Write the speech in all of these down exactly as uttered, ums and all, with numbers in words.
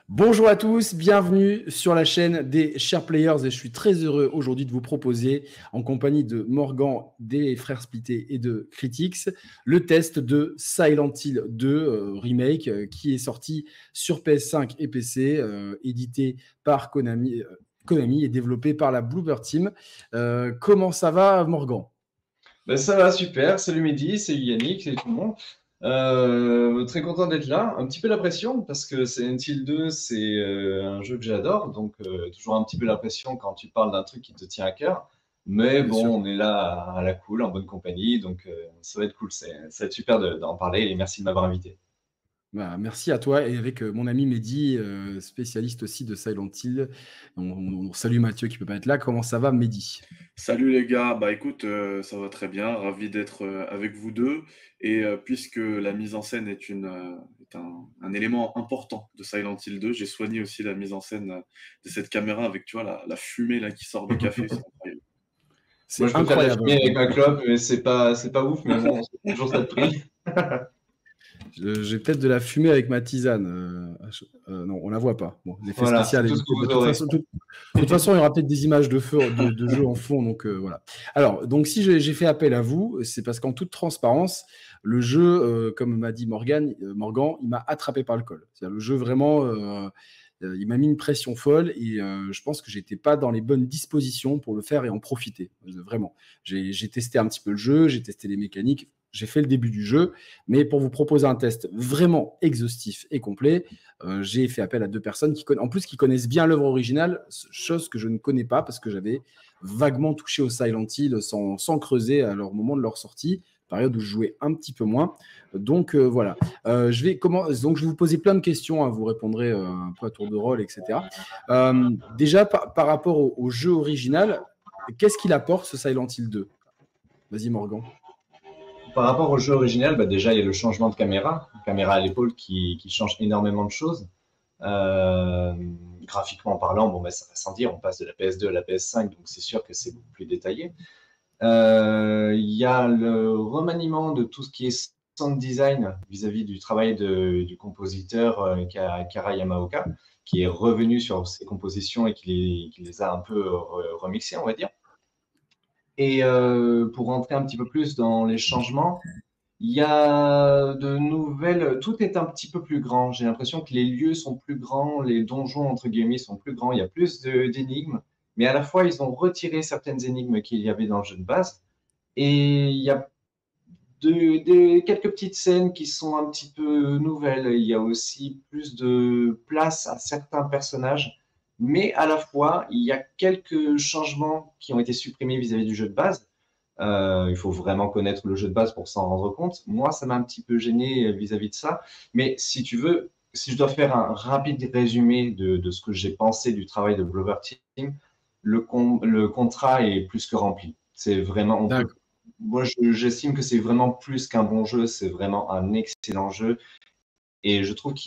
Bonjour à tous, bienvenue sur la chaîne des Chers Players et je suis très heureux aujourd'hui de vous proposer, en compagnie de Morgan, des Frères Splittés et de Critics, le test de Silent Hill deux euh, Remake euh, qui est sorti sur P S cinq et P C, euh, édité par Konami, euh, Konami et développé par la Bloober Team. Euh, comment ça va, Morgan? Ben, ça va, super. Salut Mehdi, c'est Yannick, c'est tout le monde. Euh, très content d'être là. Un petit peu la pression parce que Silent Hill deux, c'est euh, un jeu que j'adore. Donc, euh, toujours un petit peu la pression quand tu parles d'un truc qui te tient à cœur. Mais Bien sûr. bon, on est là à, à la cool, en bonne compagnie. Donc, euh, ça va être cool. C'est, ça va être super de- d'en parler et merci de m'avoir invité. Bah, merci à toi et avec euh, mon ami Mehdi, euh, spécialiste aussi de Silent Hill. On, on salue Mathieu qui ne peut pas être là. Comment ça va, Mehdi? Salut les gars, bah écoute, euh, ça va très bien, ravi d'être euh, avec vous deux. Et euh, puisque la mise en scène est, une, euh, est un, un élément important de Silent Hill deux, j'ai soigné aussi la mise en scène euh, de cette caméra avec, tu vois, la, la fumée là qui sort des cafés, c'est incroyable. Moi, C'est je peux faire de la incroyable. fumée avec ma clope, mais c'est pas, c'est pas ouf. Mais bon, c'est toujours ça de prix. Je- J'ai peut-être de la fumée avec ma tisane. Euh, euh, non, on la voit pas. Bon, l'effet Voilà, c'est spécial est tout ce que limité. De vous toute aurez. façon, tout- de toute façon, il y aura peut-être des images de feu, de, de jeu en fond. Donc euh, voilà. Alors, donc si j'ai j'ai fait appel à vous, c'est parce qu'en toute transparence, le jeu, euh, comme m'a dit Morgan, euh, Morgan, il m'a attrapé par le col. C'est-à-dire le jeu vraiment. euh, euh, il m'a mis une pression folle et euh, je pense que j'étais pas dans les bonnes dispositions pour le faire et en profiter. Euh, Vraiment. J'ai j'ai testé un petit peu le jeu, j'ai testé les mécaniques, j'ai fait le début du jeu, mais pour vous proposer un test vraiment exhaustif et complet, euh, j'ai fait appel à deux personnes qui connaissent, en plus qui connaissent bien l'œuvre originale, chose que je ne connais pas parce que j'avais vaguement touché au Silent Hill sans, sans creuser à leur moment de leur sortie, période où je jouais un petit peu moins. Donc euh, voilà. Euh, je vais comment donc je vais vous poser plein de questions, hein, vous répondrez euh, un peu à tour de rôle, et cetera. Euh, déjà par, par rapport au, au jeu original, qu'est-ce qu'il apporte ce Silent Hill deux? Vas-y Morgan. Par rapport au jeu original, bah déjà, il y a le changement de caméra, caméra à l'épaule qui, qui change énormément de choses. Euh, graphiquement parlant, bon, bah, ça va sans dire, on passe de la P S deux à la P S cinq, donc c'est sûr que c'est beaucoup plus détaillé. Euh, Il y a le remaniement de tout ce qui est sound design vis-à-vis du travail de, du compositeur euh, Kara Yamaoka, qui est revenu sur ses compositions et qui les, qui les a un peu re- remixées, on va dire. Et euh, pour rentrer un petit peu plus dans les changements, il y a de nouvelles. Tout est un petit peu plus grand. J'ai l'impression que les lieux sont plus grands, les donjons, entre guillemets, sont plus grands. Il y a plus de- d'énigmes. Mais à la fois, ils ont retiré certaines énigmes qu'il y avait dans le jeu de base. Et il y a de, des- quelques petites scènes qui sont un petit peu nouvelles. Il y a aussi plus de place à certains personnages. Mais à la fois, il y a quelques changements qui ont été supprimés vis-à-vis du jeu de base. Euh, il faut vraiment connaître le jeu de base pour s'en rendre compte. Moi, ça m'a un petit peu gêné vis-à-vis de ça. Mais si tu veux, si je dois faire un rapide résumé de, de ce que j'ai pensé du travail de Blover Team, le, con- le contrat est plus que rempli. C'est vraiment, on peut, D'accord. moi, je- j'estime que c'est vraiment plus qu'un bon jeu, c'est vraiment un excellent jeu. Et je trouve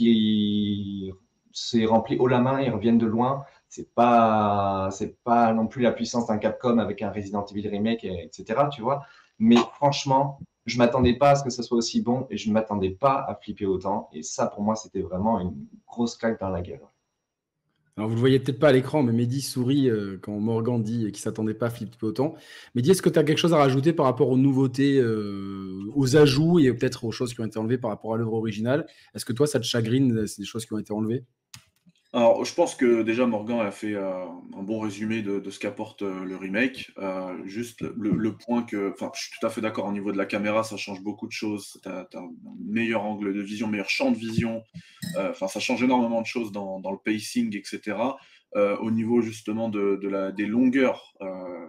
qu'il s'est rempli haut la main, ils reviennent de loin. C'est pas, c'est pas non plus la puissance d'un Capcom avec un Resident Evil Remake, et- etc. Tu vois. Mais franchement, je m'attendais pas à ce que ça soit aussi bon et je ne m'attendais pas à flipper autant. Et ça, pour moi, c'était vraiment une grosse claque dans la gueule. Alors, vous ne le voyez peut-être pas à l'écran, mais Mehdi sourit euh, quand Morgan dit qu'il ne s'attendait pas à flipper autant. Mehdi, est-ce que tu as quelque chose à rajouter par rapport aux nouveautés, euh, aux ajouts et peut-être aux choses qui ont été enlevées par rapport à l'œuvre originale? Est-ce que toi, ça te chagrine, euh, c'est des choses qui ont été enlevées? Alors, je pense que déjà Morgan a fait euh, un bon résumé de, de ce qu'apporte euh, le remake. Euh, juste le, le point que, enfin, je suis tout à fait d'accord au niveau de la caméra, ça change beaucoup de choses. Tu as, un meilleur angle de vision, meilleur champ de vision. Euh, Enfin, ça change énormément de choses dans, dans le pacing, et cetera. Euh, au niveau justement de, de la, des longueurs. Euh,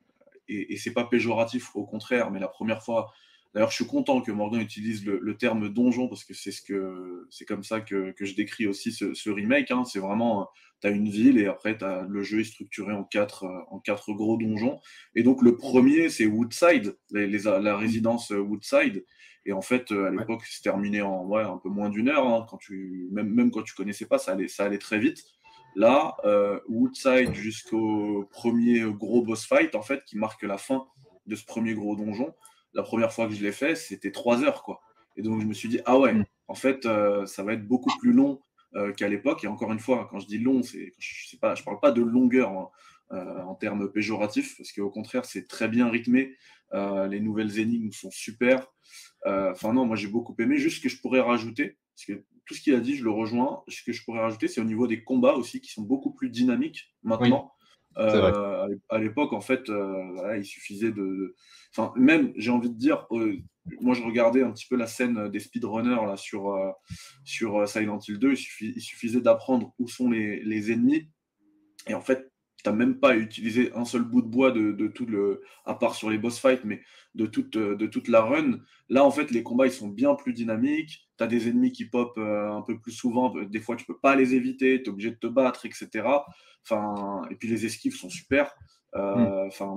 et, et c'est pas péjoratif, au contraire, mais la première fois. D'ailleurs, je suis content que Morgan utilise le, le terme donjon parce que c'est ce que c'est comme ça que, que je décris aussi ce, ce remake. Hein. C'est vraiment, tu as une ville et après t'as, le jeu est structuré en quatre, euh, en quatre gros donjons. Et donc le premier, c'est Woodside, les, les, la résidence Woodside. Et en fait, à Ouais. l'époque, c'est terminé en ouais, un peu moins d'une heure. Hein. Quand tu, même, même quand tu connaissais pas, ça allait, ça allait très vite. Là, euh, Woodside jusqu'au premier gros boss fight, en fait, qui marque la fin de ce premier gros donjon. La première fois que je l'ai fait, c'était trois heures, quoi. Et donc, je me suis dit, ah ouais, en fait, euh, ça va être beaucoup plus long euh, qu'à l'époque. Et encore une fois, quand je dis long, c'est, je sais pas, je parle pas de longueur hein, euh, en termes péjoratifs, parce qu'au contraire, c'est très bien rythmé. Euh, les nouvelles énigmes sont super. Enfin, euh, non, moi j'ai beaucoup aimé. Juste ce que je pourrais rajouter, parce que tout ce qu'il a dit, je le rejoins. Ce que je pourrais rajouter, c'est au niveau des combats aussi, qui sont beaucoup plus dynamiques maintenant. Oui, c'est vrai. Euh, à l'époque, en fait, euh, voilà, il suffisait de. Enfin, même, j'ai envie de dire, euh, moi je regardais un petit peu la scène des speedrunners là, sur, euh, sur Silent Hill deux. Il, suffi, il suffisait d'apprendre où sont les, les ennemis. Et en fait, tu n'as même pas utilisé un seul bout de bois de, de tout le. À part sur les boss fights, mais de toute, de toute la run. Là, en fait, les combats ils sont bien plus dynamiques. Tu as des ennemis qui pop euh, un peu plus souvent. Des fois, tu peux pas les éviter. Tu es obligé de te battre, et cetera. Enfin, et puis les esquives sont super. Euh, enfin,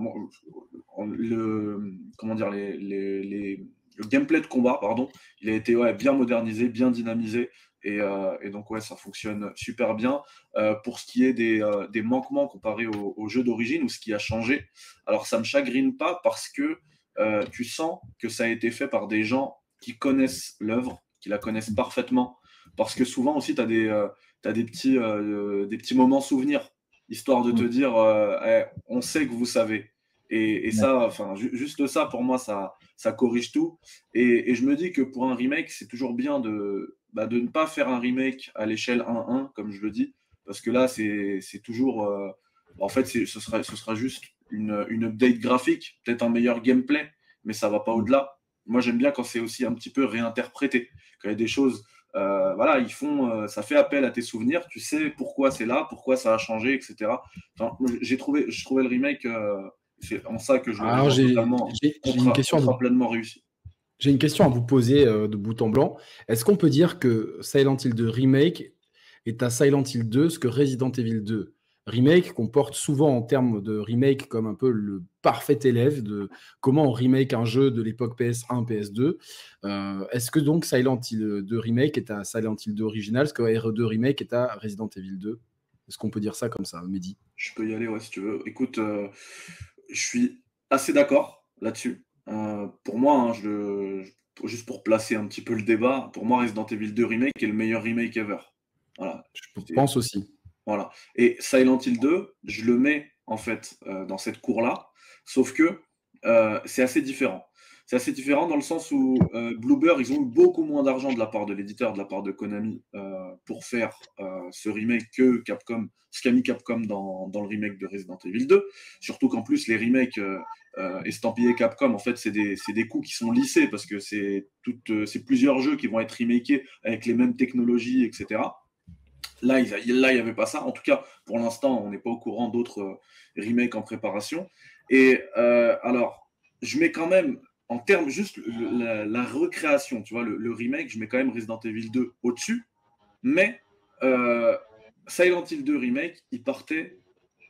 mm. le comment dire les, les, les, le gameplay de combat, pardon, il a été ouais, bien modernisé, bien dynamisé. Et, euh, et donc, ouais, ça fonctionne super bien. Euh, pour ce qui est des, euh, des manquements comparés au, au jeu d'origine ou ce qui a changé, alors ça ne me chagrine pas parce que euh, tu sens que ça a été fait par des gens qui connaissent l'œuvre, qui la connaissent parfaitement. Parce que souvent aussi, tu as des, euh, t'as des, petits, euh, des petits moments souvenirs, histoire de te dire euh, hey, on sait que vous savez. Et, et ça, enfin, ju juste ça, pour moi, ça, ça corrige tout. Et, et je me dis que pour un remake, c'est toujours bien de, bah, de ne pas faire un remake à l'échelle un un, comme je le dis, parce que là, c'est toujours. Euh, en fait, ce sera, ce sera juste une, une update graphique, peut-être un meilleur gameplay, mais ça va pas au-delà. Moi, j'aime bien quand c'est aussi un petit peu réinterprété, quand il y a des choses. Euh, voilà, ils font, euh, ça fait appel à tes souvenirs, tu sais pourquoi c'est là, pourquoi ça a changé, et cetera. Enfin, j'ai trouvé, je trouvais le remake, euh, c'est en ça que je le Alors, j'ai une question à vous... pleinement réussi. J'ai une question à vous poser euh, de bout en blanc. Est-ce qu'on peut dire que Silent Hill deux Remake est à Silent Hill deux ce que Resident Evil deux Remake comporte souvent en termes de remake comme un peu le parfait élève de comment on remake un jeu de l'époque P S un, P S deux. Euh, Est-ce que donc Silent Hill deux Remake est à Silent Hill deux original, ce que R E deux Remake est à Resident Evil deux? Est-ce qu'on peut dire ça comme ça, Mehdi? Je peux y aller, ouais, si tu veux. Écoute, euh, je suis assez d'accord là-dessus. Euh, pour moi, hein, je, je, juste pour placer un petit peu le débat, pour moi, Resident Evil deux Remake est le meilleur remake ever. Voilà. Je pense aussi. Voilà. Et Silent Hill deux, je le mets en fait euh, dans cette cour-là, sauf que euh, c'est assez différent. C'est assez différent dans le sens où euh, Bloober, ils ont eu beaucoup moins d'argent de la part de l'éditeur, de la part de Konami, euh, pour faire euh, ce remake que Capcom, ce qu'a mis Capcom dans, dans le remake de Resident Evil deux. Surtout qu'en plus, les remakes euh, euh, estampillés Capcom, en fait, c'est des, des coups qui sont lissés parce que c'est euh, plusieurs jeux qui vont être remakés avec les mêmes technologies, et cetera. Là, il n'y avait pas ça. En tout cas, pour l'instant, on n'est pas au courant d'autres euh, remakes en préparation. Et euh, alors, je mets quand même, en termes juste le, la, la recréation, tu vois, le, le remake, je mets quand même Resident Evil deux au-dessus. Mais euh, Silent Hill deux Remake, il partait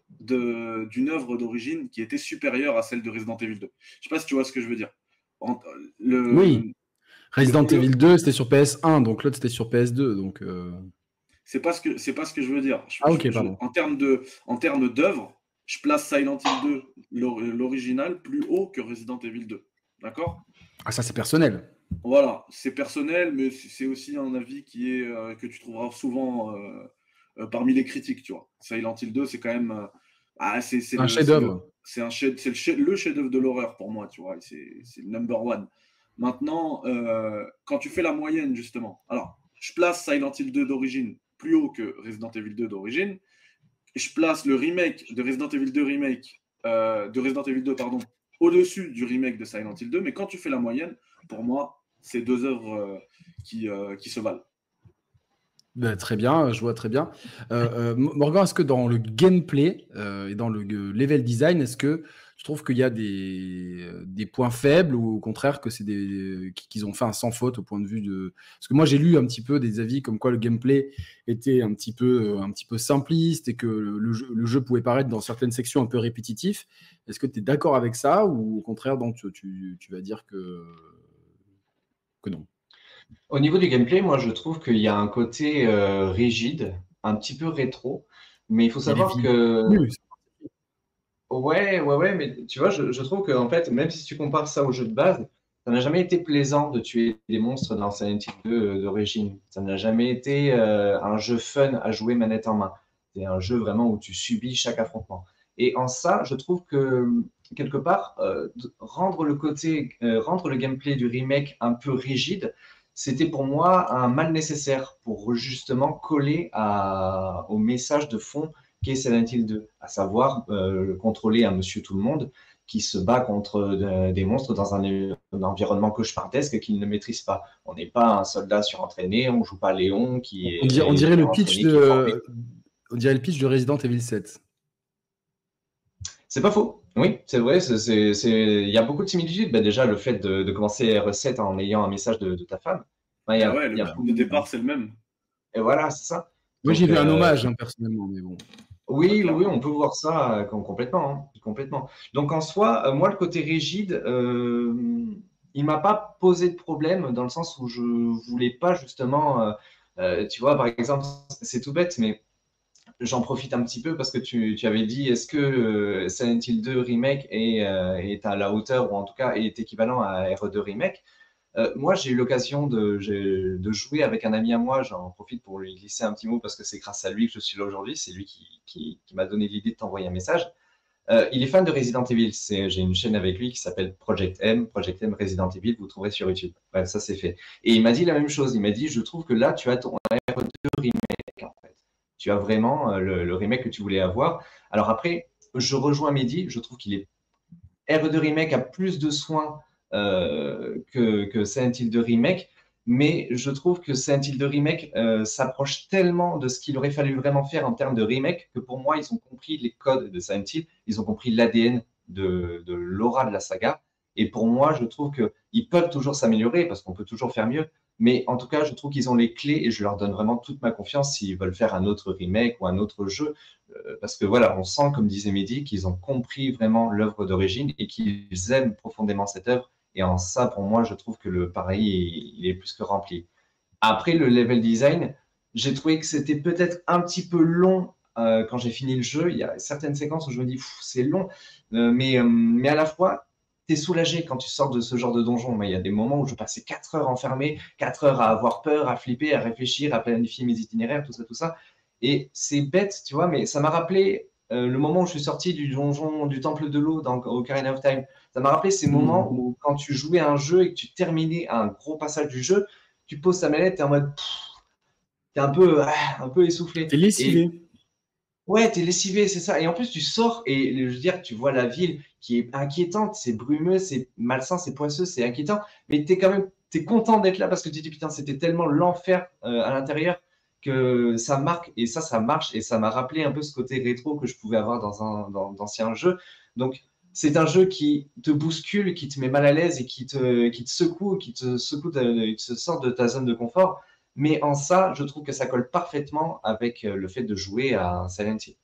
d'une œuvre d'origine qui était supérieure à celle de Resident Evil deux. Je ne sais pas si tu vois ce que je veux dire. En, le, oui. Resident le, Evil deux, c'était sur P S un, donc l'autre, c'était sur P S deux. Donc... Euh... C'est pas ce que c'est pas ce que je veux dire. Je, ah, ok, je, pardon. En termes de en termes d'œuvre, je place Silent Hill deux, l'original, plus haut que Resident Evil deux. D'accord? Ah, ça c'est personnel. Voilà, c'est personnel, mais c'est aussi un avis qui est euh, que tu trouveras souvent euh, euh, parmi les critiques, tu vois. Silent Hill deux, c'est quand même euh, ah, c'est un chef-d'œuvre. C'est un chef, c'est le chef, le chef-d'œuvre de l'horreur pour moi, tu vois. C'est le number one. Maintenant, euh, quand tu fais la moyenne justement, alors je place Silent Hill deux d'origine plus haut que Resident Evil deux d'origine. Je place le remake de Resident Evil deux remake euh, de Resident Evil deux pardon au-dessus du remake de Silent Hill deux, mais quand tu fais la moyenne, pour moi, c'est deux œuvres euh, qui, euh, qui se valent. Ben, très bien, je vois très bien. Euh, euh, Morgan, est-ce que dans le gameplay euh, et dans le level design, est-ce que tu trouves qu'il y a des, des points faibles ou au contraire que c'est des qu'ils ont fait un sans faute au point de vue de... Parce que moi, j'ai lu un petit peu des avis comme quoi le gameplay était un petit peu, un petit peu simpliste et que le jeu, le jeu pouvait paraître dans certaines sections un peu répétitif. Est-ce que tu es d'accord avec ça ou au contraire, donc, tu, tu, tu vas dire que, que non? Au niveau du gameplay, moi, je trouve qu'il y a un côté euh, rigide, un petit peu rétro, mais il faut savoir il que... Oui. Ouais, ouais, ouais, mais tu vois, je, je trouve que en fait, même si tu compares ça au jeu de base, ça n'a jamais été plaisant de tuer des monstres dans Silent Hill deux d'origine. Ça n'a jamais été euh, un jeu fun à jouer manette en main. C'est un jeu vraiment où tu subis chaque affrontement. Et en ça, je trouve que quelque part, euh, rendre le côté, euh, rendre le gameplay du remake un peu rigide, c'était pour moi un mal nécessaire pour justement coller à, au message de fond qu'est Silent Hill deux, à savoir euh, contrôler un monsieur tout le monde qui se bat contre euh, des monstres dans un, un environnement cauchemardesque qu'il ne maîtrise pas. On n'est pas un soldat surentraîné, on joue pas Léon qui est. On dirait, on dirait le pitch de, on dirait le pitch de Resident Evil sept. C'est pas faux. Oui, c'est vrai. C'est, c'est, c'est... Il y a beaucoup de similitudes. Ben déjà, le fait de, de commencer R sept en ayant un message de, de ta femme. Ben, il y a, ah ouais, le, il y a... le départ, c'est le même. Et voilà, c'est ça. Moi, j'ai vu un hommage, hein, personnellement, mais bon. Oui, oui, on peut voir ça euh, complètement, hein, complètement. Donc en soi, euh, moi, le côté rigide, euh, il m'a pas posé de problème dans le sens où je voulais pas justement, euh, euh, tu vois, par exemple, c'est tout bête, mais j'en profite un petit peu parce que tu, tu avais dit, est-ce que euh, Silent Hill deux Remake est, euh, est à la hauteur ou en tout cas est équivalent à R deux Remake? Euh, moi, j'ai eu l'occasion de, de jouer avec un ami à moi. J'en profite pour lui glisser un petit mot parce que c'est grâce à lui que je suis là aujourd'hui. C'est lui qui, qui, qui m'a donné l'idée de t'envoyer un message. Euh, il est fan de Resident Evil. C'est, j'ai une chaîne avec lui qui s'appelle Project M, Project M Resident Evil. Vous trouverez sur YouTube. Bref, ça c'est fait. Et il m'a dit la même chose. Il m'a dit, je trouve que là, tu as ton R deux remake en fait. Tu as vraiment euh, le, le remake que tu voulais avoir. Alors après, je rejoins Mehdi. Je trouve qu'il est R deux remake a plus de soins Euh, que, que Silent Hill deux Remake, mais je trouve que Silent Hill deux Remake euh, s'approche tellement de ce qu'il aurait fallu vraiment faire en termes de remake que pour moi, ils ont compris les codes de Silent Hill, ils ont compris l'A D N de, de l'aura de la saga, et pour moi, je trouve qu'ils peuvent toujours s'améliorer parce qu'on peut toujours faire mieux, mais en tout cas, je trouve qu'ils ont les clés et je leur donne vraiment toute ma confiance s'ils veulent faire un autre remake ou un autre jeu. Parce que voilà, on sent, comme disait Mehdi, qu'ils ont compris vraiment l'œuvre d'origine et qu'ils aiment profondément cette œuvre. Et en ça, pour moi, je trouve que le pari, il est plus que rempli. Après, le level design, j'ai trouvé que c'était peut-être un petit peu long euh, quand j'ai fini le jeu. Il y a certaines séquences où je me dis, c'est long, euh, mais, euh, mais à la fois, tu es soulagé quand tu sors de ce genre de donjon. Mais il y a des moments où je passais quatre heures enfermé, quatre heures à avoir peur, à flipper, à réfléchir, à planifier mes itinéraires, tout ça, tout ça. Et c'est bête, tu vois, mais ça m'a rappelé euh, le moment où je suis sorti du donjon, du temple de l'eau dans Ocarina of Time. Ça m'a rappelé ces mmh. moments où quand tu jouais à un jeu et que tu terminais un gros passage du jeu, tu poses ta manette, tu es en mode... Tu es un peu, un peu essoufflé. Tu es lessivé. Et... Ouais, tu es lessivé, c'est ça. Et en plus, tu sors et je veux dire, tu vois la ville qui est inquiétante, c'est brumeux, c'est malsain, c'est poisseux, c'est inquiétant. Mais tu es quand même t'es content d'être là parce que tu te dis, putain, c'était tellement l'enfer euh, à l'intérieur que ça marque. Et ça, ça marche. Et ça m'a rappelé un peu ce côté rétro que je pouvais avoir dans, un, dans d'anciens jeux. Donc, c'est un jeu qui te bouscule, qui te met mal à l'aise et qui te, qui te secoue, qui te secoue, de, qui te sort de ta zone de confort. Mais en ça, je trouve que ça colle parfaitement avec le fait de jouer à un Silent Hill.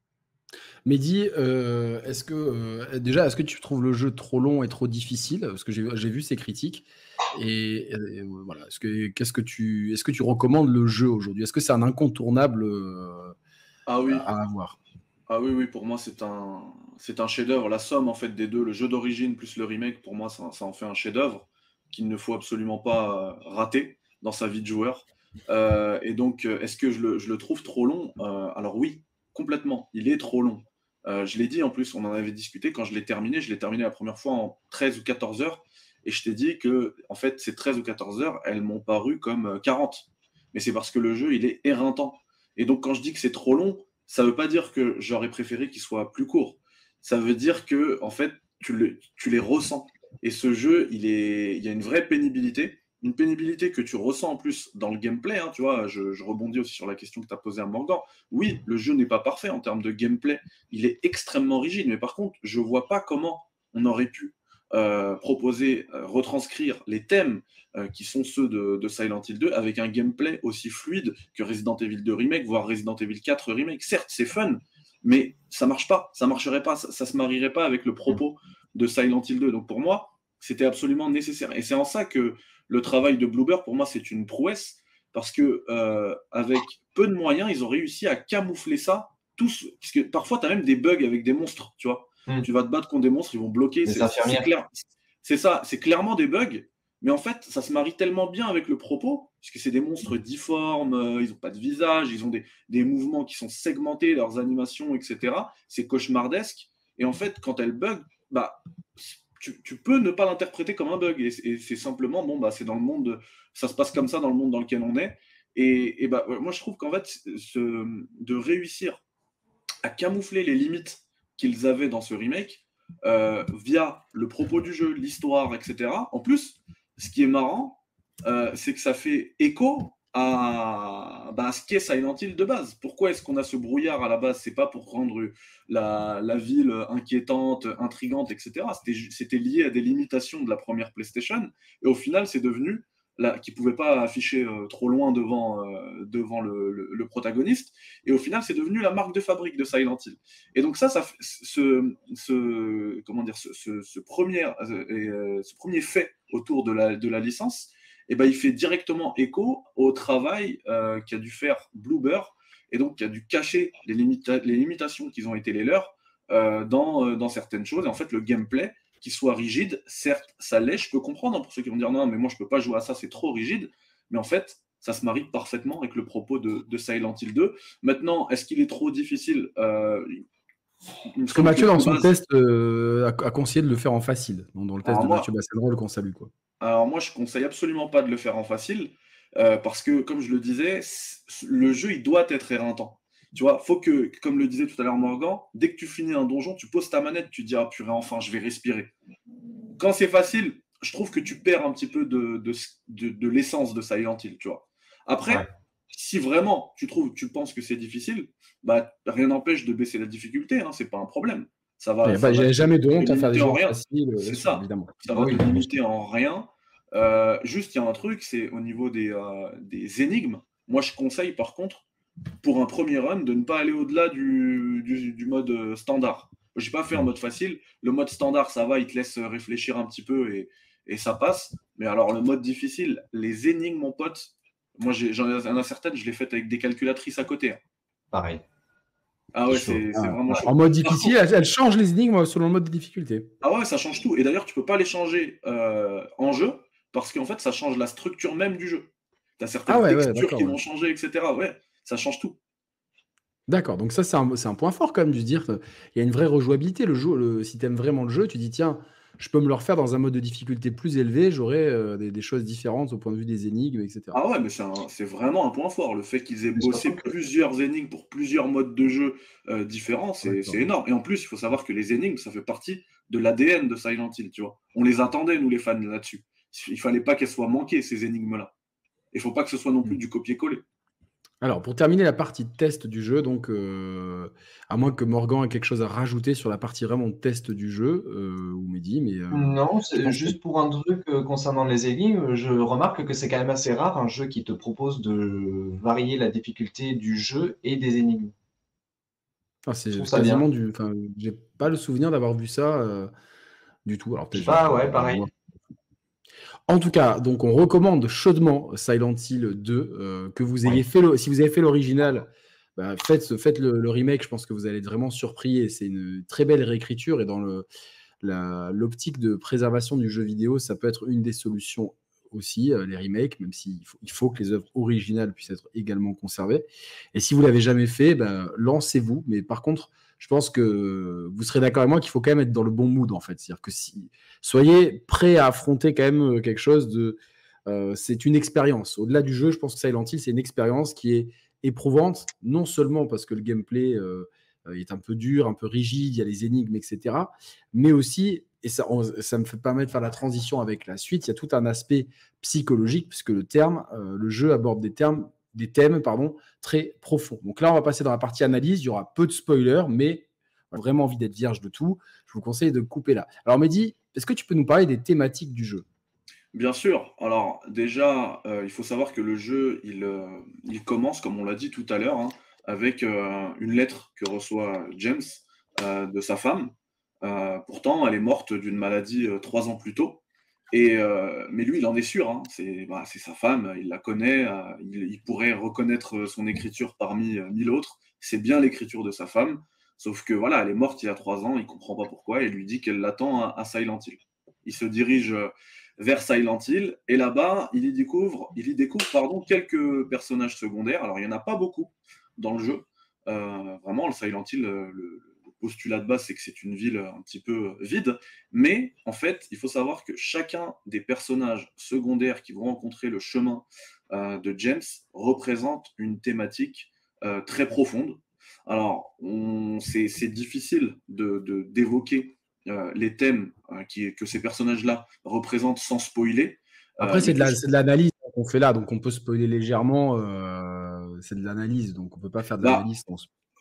Mehdi, euh, est-ce que euh, déjà, est-ce que tu trouves le jeu trop long et trop difficile? Parce que j'ai, j'ai vu ces critiques. Et, et, et voilà, est-ce que qu'est-ce que tu, est-ce que tu recommandes le jeu aujourd'hui? Est-ce que c'est un incontournable euh, ah oui. à avoir? Ah oui, oui, pour moi, c'est un, c'est un chef-d'œuvre. La somme, en fait, des deux, le jeu d'origine plus le remake, pour moi, ça, ça en fait un chef-d'œuvre qu'il ne faut absolument pas rater dans sa vie de joueur. Euh, et donc, est-ce que je le, je le trouve trop long? euh, Alors oui, complètement. Il est trop long. Euh, je l'ai dit, en plus, on en avait discuté. Quand je l'ai terminé, je l'ai terminé la première fois en treize ou quatorze heures. Et je t'ai dit que, en fait, ces treize ou quatorze heures, elles m'ont paru comme quarante. Mais c'est parce que le jeu, il est éreintant. Et donc, quand je dis que c'est trop long, ça ne veut pas dire que j'aurais préféré qu'il soit plus court. Ça veut dire que, en fait, tu, le, tu les ressens. Et ce jeu, il, est, il y a une vraie pénibilité. Une pénibilité que tu ressens en plus dans le gameplay. Hein, tu vois, je, je rebondis aussi sur la question que tu as posée à Morgan. Oui, le jeu n'est pas parfait en termes de gameplay. Il est extrêmement rigide. Mais par contre, je ne vois pas comment on aurait pu euh, proposer, euh, retranscrire les thèmes euh, qui sont ceux de, de Silent Hill deux avec un gameplay aussi fluide que Resident Evil deux Remake, voire Resident Evil quatre Remake. Certes, c'est fun, mais ça ne marche pas. Ça ne marcherait pas. Ça ne se marierait pas avec le propos de Silent Hill deux. Donc pour moi, c'était absolument nécessaire. Et c'est en ça que le travail de Bloober, pour moi, c'est une prouesse, parce que euh, avec peu de moyens, ils ont réussi à camoufler ça tous. Parce que parfois, tu as même des bugs avec des monstres, tu vois. Mm. Tu vas te battre contre des monstres, ils vont bloquer. C'est, c'est clair. C'est ça, c'est clairement des bugs, mais en fait, ça se marie tellement bien avec le propos, puisque c'est des monstres difformes, euh, ils n'ont pas de visage, ils ont des, des mouvements qui sont segmentés, leurs animations, et cetera. C'est cauchemardesque. Et en fait, quand elle bug, bah, tu, tu peux ne pas l'interpréter comme un bug. Et, et c'est simplement, bon, bah, c'est dans le monde, ça se passe comme ça dans le monde dans lequel on est. Et, et bah, moi, je trouve qu'en fait, ce, de réussir à camoufler les limites qu'ils avaient dans ce remake, euh, via le propos du jeu, l'histoire, et cetera. En plus, ce qui est marrant, euh, c'est que ça fait écho à, bah, à ce qu'est Silent Hill de base. Pourquoi est-ce qu'on a ce brouillard à la base? C'est pas pour rendre la, la ville inquiétante, intrigante, et cetera. C'était, c'était lié à des limitations de la première PlayStation. Et au final, c'est devenu là, qui ne pouvait pas afficher euh, trop loin devant, euh, devant le, le, le protagoniste. Et au final, c'est devenu la marque de fabrique de Silent Hill. Et donc ça, ça ce, ce, comment dire, ce, ce, ce, premier, euh, ce premier fait autour de la, de la licence, eh ben, il fait directement écho au travail euh, qu'a dû faire Bloober, et donc qui a dû cacher les, limita les limitations qui ont été les leurs euh, dans, euh, dans certaines choses. Et en fait, le gameplay, qu'il soit rigide, certes, ça l'est, je peux comprendre, hein, pour ceux qui vont dire non, mais moi je peux pas jouer à ça, c'est trop rigide, mais en fait, ça se marie parfaitement avec le propos de, de Silent Hill deux. Maintenant, est-ce qu'il est trop difficile euh, Parce que Mathieu, dans son base... test, euh, a, a conseillé de le faire en facile, donc dans le test alors de moi, Mathieu Bassenroll qu'on salue, quoi. Alors moi, je conseille absolument pas de le faire en facile, euh, parce que, comme je le disais, le jeu, il doit être éreintant. Tu vois, faut que, comme le disait tout à l'heure Morgan, dès que tu finis un donjon, tu poses ta manette, tu te dis ah purée, enfin, je vais respirer. Quand c'est facile, je trouve que tu perds un petit peu de, de, de, de l'essence de Silent Hill, tu vois. Après, ouais. Si vraiment tu trouves, tu penses que c'est difficile, bah rien n'empêche de baisser la difficulté, hein, c'est pas un problème. Ça va. Il n'y a jamais de honte à faire des jeux rien. faciles. C'est ça. Évidemment. Ça va te limiter en rien. Euh, juste, il y a un truc, c'est au niveau des, euh, des énigmes. Moi, je conseille par contre, pour un premier run, de ne pas aller au-delà du, du, du mode standard. Je n'ai pas fait en mode facile. Le mode standard, ça va, il te laisse réfléchir un petit peu et, et ça passe. Mais alors, le mode difficile, les énigmes, mon pote, moi, j'en ai certaines, je les fais avec des calculatrices à côté. Hein. Pareil. Ah ouais, c'est ah, vraiment ouais. chaud. En mode difficile, elle, elle change les énigmes selon le mode de difficulté. Ah ouais, ça change tout. Et d'ailleurs, tu peux pas les changer euh, en jeu parce qu'en fait, ça change la structure même du jeu. Tu as certaines ah ouais, textures ouais, qui ouais. vont changer, et cetera. Ouais, ça change tout. D'accord, donc ça, c'est un, un point fort quand même, de se dire il y a une vraie rejouabilité. Le jeu, le, si tu aimes vraiment le jeu, tu dis tiens, je peux me le refaire dans un mode de difficulté plus élevé, j'aurai euh, des, des choses différentes au point de vue des énigmes, et cetera. Ah ouais, mais c'est vraiment un point fort. Le fait qu'ils aient bossé plusieurs énigmes pour plusieurs modes de jeu euh, différents, c'est énorme. Et en plus, il faut savoir que les énigmes, ça fait partie de l'A D N de Silent Hill, tu vois. On les attendait, nous les fans, là-dessus. Il fallait pas qu'elles soient manquées, ces énigmes-là. Il faut pas que ce soit non plus mmh. du copier-coller. Alors, pour terminer la partie test du jeu, donc, euh, à moins que Morgan ait quelque chose à rajouter sur la partie vraiment test du jeu, euh, ou Mehdi, mais... Euh, non, c'est juste que... pour un truc euh, concernant les énigmes, je remarque que c'est quand même assez rare un jeu qui te propose de varier la difficulté du jeu et des énigmes. Ah, c'est quasiment du... Enfin, j'ai pas le souvenir d'avoir vu ça euh, du tout. Alors, peut-être... Ah ouais, pareil. En tout cas, donc on recommande chaudement Silent Hill deux, euh, que vous ayez ouais. fait le, si vous avez fait l'original, bah, faites, faites le, le remake, je pense que vous allez être vraiment surpris et c'est une très belle réécriture et dans le, l'optique de préservation du jeu vidéo, ça peut être une des solutions aussi, euh, les remakes, même s'il faut, il faut que les œuvres originales puissent être également conservées. Et si vous ne l'avez jamais fait, bah, lancez-vous, mais par contre, je pense que vous serez d'accord avec moi qu'il faut quand même être dans le bon mood, en fait. C'est-à-dire que si, soyez prêts à affronter quand même quelque chose de... Euh, c'est une expérience. Au-delà du jeu, je pense que Silent Hill, c'est une expérience qui est éprouvante, non seulement parce que le gameplay euh, est un peu dur, un peu rigide, il y a les énigmes, et cetera, mais aussi, et ça, on, ça me fait permettre de faire la transition avec la suite, il y a tout un aspect psychologique, puisque le terme, euh, le jeu aborde des termes des thèmes pardon, très profonds. Donc là, on va passer dans la partie analyse. Il y aura peu de spoilers, mais on a vraiment envie d'être vierge de tout. Je vous conseille de couper là. Alors, Mehdi, est-ce que tu peux nous parler des thématiques du jeu ? Bien sûr. Alors, déjà, euh, il faut savoir que le jeu, il, euh, il commence, comme on l'a dit tout à l'heure, hein, avec euh, une lettre que reçoit James euh, de sa femme. Euh, pourtant, elle est morte d'une maladie euh, trois ans plus tôt. Et, euh, mais lui, il en est sûr, hein. C'est bah, sa femme, il la connaît, euh, il, il pourrait reconnaître son écriture parmi euh, mille autres. C'est bien l'écriture de sa femme, sauf que voilà, elle est morte il y a trois ans, il comprend pas pourquoi, et lui dit qu'elle l'attend à, à Silent Hill. il se dirige euh, vers Silent Hill, et là-bas, il y découvre, il y découvre pardon, quelques personnages secondaires. Alors, il n'y en a pas beaucoup dans le jeu. Euh, vraiment, le Silent Hill, le, le postulat de base, c'est que c'est une ville un petit peu vide, mais en fait, il faut savoir que chacun des personnages secondaires qui vont rencontrer le chemin euh, de James représente une thématique euh, très profonde. Alors, c'est difficile de, de, d'évoquer euh, les thèmes euh, qui, que ces personnages-là représentent sans spoiler. Après, euh, c'est de l'analyse qu'on fait là, donc on peut spoiler légèrement. Euh, c'est de l'analyse, donc on peut pas faire de l'analyse. Bah,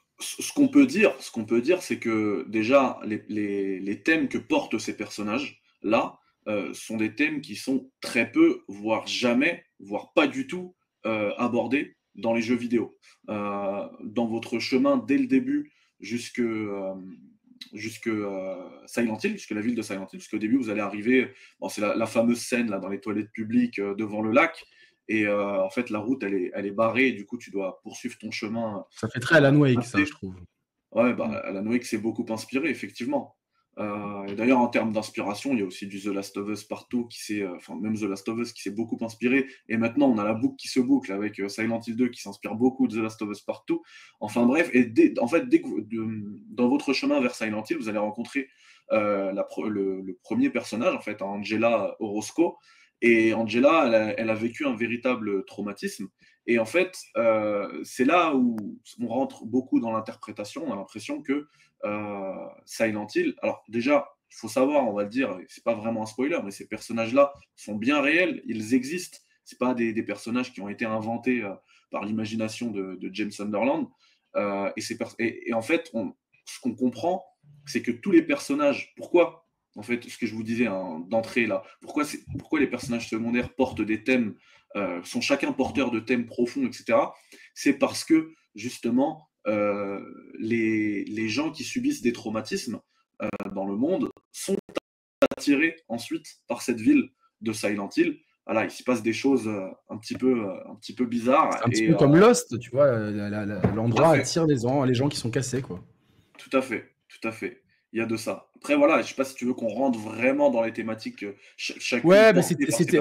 ce qu'on peut dire, ce qu'on peut dire, c'est que déjà les, les, les thèmes que portent ces personnages-là euh, sont des thèmes qui sont très peu, voire jamais, voire pas du tout euh, abordés dans les jeux vidéo. Euh, dans votre chemin dès le début jusque euh, jusque euh, Silent Hill, jusque la ville de Silent Hill, jusqu'au début vous allez arriver, bon, c'est la, la fameuse scène là dans les toilettes publiques euh, devant le lac. Et euh, en fait, la route, elle est, elle est barrée, et du coup, tu dois poursuivre ton chemin. Ça fait très Alan Wake, ça, je trouve. Ouais, bah, Alan Wake s'est beaucoup inspiré, effectivement. Euh, et d'ailleurs, en termes d'inspiration, il y a aussi du The Last of Us partout, qui s'est, euh, enfin, même The Last of Us qui s'est beaucoup inspiré. Et maintenant, on a la boucle qui se boucle avec euh, Silent Hill deux qui s'inspire beaucoup de The Last of Us partout. Enfin, bref, et dès, en fait, dès que vous, de, dans votre chemin vers Silent Hill, vous allez rencontrer euh, la, le, le premier personnage, en fait, Angela Orozco. Et Angela, elle a, elle a vécu un véritable traumatisme. Et en fait, euh, c'est là où on rentre beaucoup dans l'interprétation. On a l'impression que euh, Silent Hill, alors déjà, il faut savoir, on va le dire, c'est pas vraiment un spoiler, mais ces personnages-là sont bien réels, ils existent. C'est pas des, des personnages qui ont été inventés euh, par l'imagination de, de James Sunderland. Euh, et, et, et en fait, on, ce qu'on comprend, c'est que tous les personnages, pourquoi en fait, ce que je vous disais hein, d'entrée là, pourquoi, pourquoi les personnages secondaires portent des thèmes, euh, sont chacun porteur de thèmes profonds, et cetera. C'est parce que justement, euh, les, les gens qui subissent des traumatismes euh, dans le monde sont attirés ensuite par cette ville de Silent Hill. Voilà, il s'y passe des choses euh, un petit peu, euh, un petit peu bizarres. Un petit et, peu euh, comme Lost, tu vois, l'endroit attire les gens, les gens qui sont cassés, quoi. Tout à fait, tout à fait. Il y a de ça. Après, voilà, je ne sais pas si tu veux qu'on rentre vraiment dans les thématiques ch chacune. Ouais, bah c'était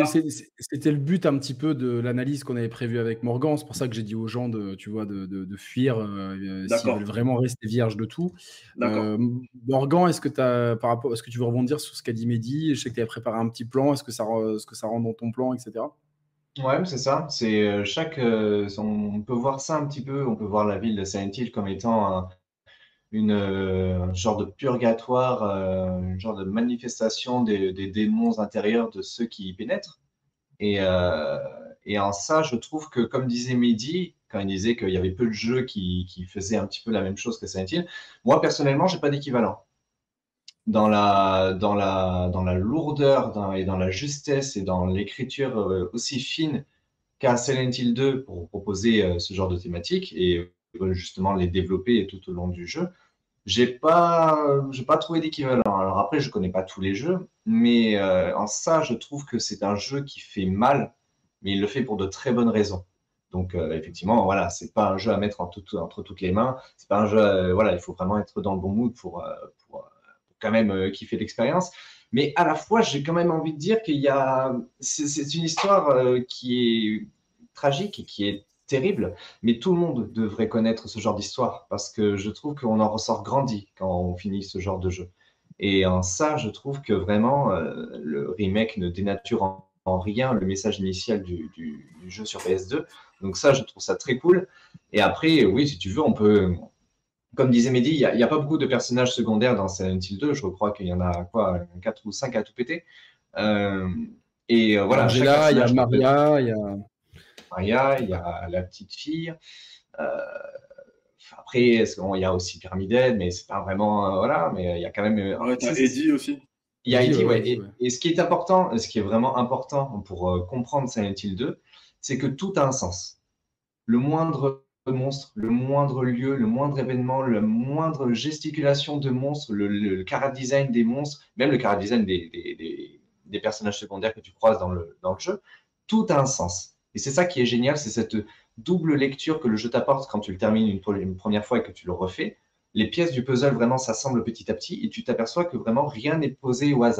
le, le but un petit peu de l'analyse qu'on avait prévue avec Morgan. C'est pour ça que j'ai dit aux gens de, tu vois, de, de, de fuir euh, s'ils veulent vraiment rester vierges de tout. Euh, Morgan, est-ce que, as, par rapport, est-ce que tu veux rebondir sur ce qu'a dit Mehdi? Je sais que tu avais préparé un petit plan. Est-ce que, ça, est-ce que ça rentre dans ton plan, et cetera. Ouais, c'est ça. C'est chaque, euh, on peut voir ça un petit peu. On peut voir la ville de Silent Hill comme étant un Une, euh, un genre de purgatoire, euh, une genre de manifestation des, des démons intérieurs de ceux qui y pénètrent. Et, euh, et en ça, je trouve que, comme disait Mehdi, quand il disait qu'il y avait peu de jeux qui, qui faisaient un petit peu la même chose que Silent Hill, moi, personnellement, j'ai pas d'équivalent. Dans la, dans la, dans la lourdeur dans, et dans la justesse et dans l'écriture euh, aussi fine qu'a Silent Hill deux pour proposer euh, ce genre de thématique et euh, justement les développer tout au long du jeu, j'ai pas, j'ai pas trouvé d'équivalent. Alors après, je connais pas tous les jeux, mais euh, en ça, je trouve que c'est un jeu qui fait mal, mais il le fait pour de très bonnes raisons. Donc euh, effectivement, voilà, c'est pas un jeu à mettre en tout, entre toutes les mains. C'est pas un jeu, euh, voilà, il faut vraiment être dans le bon mood pour, euh, pour, pour quand même euh, kiffer l'expérience. Mais à la fois, j'ai quand même envie de dire qu'il y a, c'est une histoire euh, qui est tragique et qui est terrible, mais tout le monde devrait connaître ce genre d'histoire parce que je trouve qu'on en ressort grandi quand on finit ce genre de jeu. Et en ça, je trouve que vraiment, euh, le remake ne dénature en, en rien le message initial du, du, du jeu sur P S deux. Donc ça, je trouve ça très cool. Et après, oui, si tu veux, on peut, comme disait Mehdi, il n'y a, a pas beaucoup de personnages secondaires dans Silent Hill deux. Je crois qu'il y en a quoi, quatre ou cinq à tout péter. Euh, et euh, voilà. Angela, il y a Maria, il y a... Maria, il y a la petite fille. Euh, après, il y a aussi Pyramided, mais c'est pas vraiment. Euh, voilà, mais il y a quand même. Ouais, t'as Eddie aussi. Il y a Eddie, ouais. Et, et ce qui est important, ce qui est vraiment important pour euh, comprendre Silent Hill deux, c'est que tout a un sens. Le moindre monstre, le moindre lieu, le moindre événement, la moindre gesticulation de monstres, le, le, le chara design des monstres, même le chara design des, des, des, des personnages secondaires que tu croises dans le, dans le jeu, tout a un sens. Et c'est ça qui est génial, c'est cette double lecture que le jeu t'apporte quand tu le termines une, une première fois et que tu le refais. Les pièces du puzzle vraiment s'assemblent petit à petit et tu t'aperçois que vraiment rien n'est posé au hasard.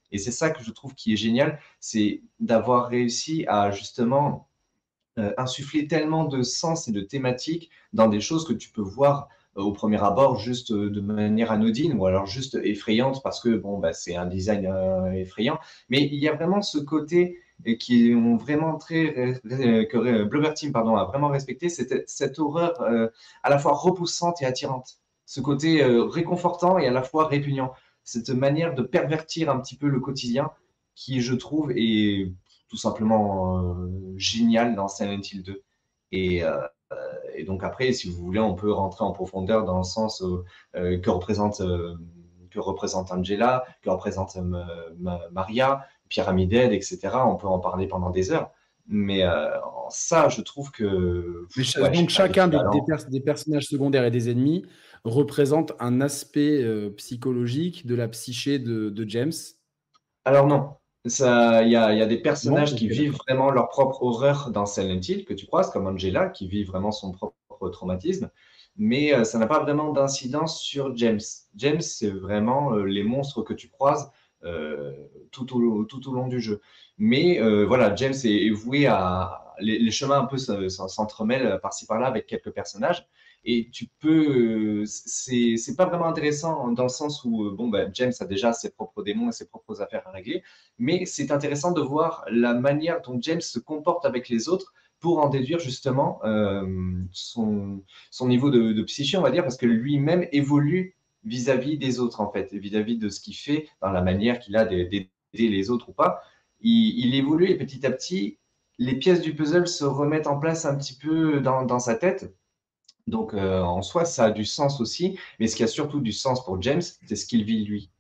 Et c'est ça que je trouve qui est génial, c'est d'avoir réussi à justement euh, insuffler tellement de sens et de thématiques dans des choses que tu peux voir euh, au premier abord juste euh, de manière anodine ou alors juste effrayante parce que bon, bah, c'est un design euh, effrayant. Mais il y a vraiment ce côté et qui ont vraiment très euh, que Bloober Team pardon a vraiment respecté cette, cette horreur euh, à la fois repoussante et attirante, ce côté euh, réconfortant et à la fois répugnant, cette manière de pervertir un petit peu le quotidien qui je trouve est tout simplement euh, génial dans Silent Hill deux. Et, euh, et donc après, si vous voulez, on peut rentrer en profondeur dans le sens euh, que représente euh, que représente Angela, que représente euh, Maria, Pyramided, et cetera. On peut en parler pendant des heures. Mais euh, ça, je trouve que Mais ch- ouais, donc chacun des, des, l'équivalent. pers- des personnages secondaires et des ennemis représente un aspect euh, psychologique de la psyché de, de James. Alors non, ça, il y a, il y a des Non? personnages Ok, qui vivent d'accord. vraiment leur propre horreur dans Silent Hill que tu croises, comme Angela, qui vit vraiment son propre traumatisme, mais euh, ça n'a pas vraiment d'incidence sur James. James, c'est vraiment euh, les monstres que tu croises euh, tout au, tout au long du jeu. Mais euh, voilà, James est, est voué à... Les, les chemins un peu se- se- s'entremêlent par-ci par-là avec quelques personnages. Et tu peux, euh, c'est c'est pas vraiment intéressant dans le sens où euh, bon bah, James a déjà ses propres démons et ses propres affaires à régler, mais c'est intéressant de voir la manière dont James se comporte avec les autres pour en déduire justement euh, son, son niveau de, de psyché, on va dire, parce que lui-même évolue vis-à-vis des autres en fait, et vis-à-vis de ce qu'il fait, dans la manière qu'il a d'aider les autres ou pas. Il, il évolue et petit à petit, les pièces du puzzle se remettent en place un petit peu dans, dans sa tête. Donc, euh, en soi, ça a du sens aussi. Mais ce qui a surtout du sens pour James, c'est ce qu'il vit lui.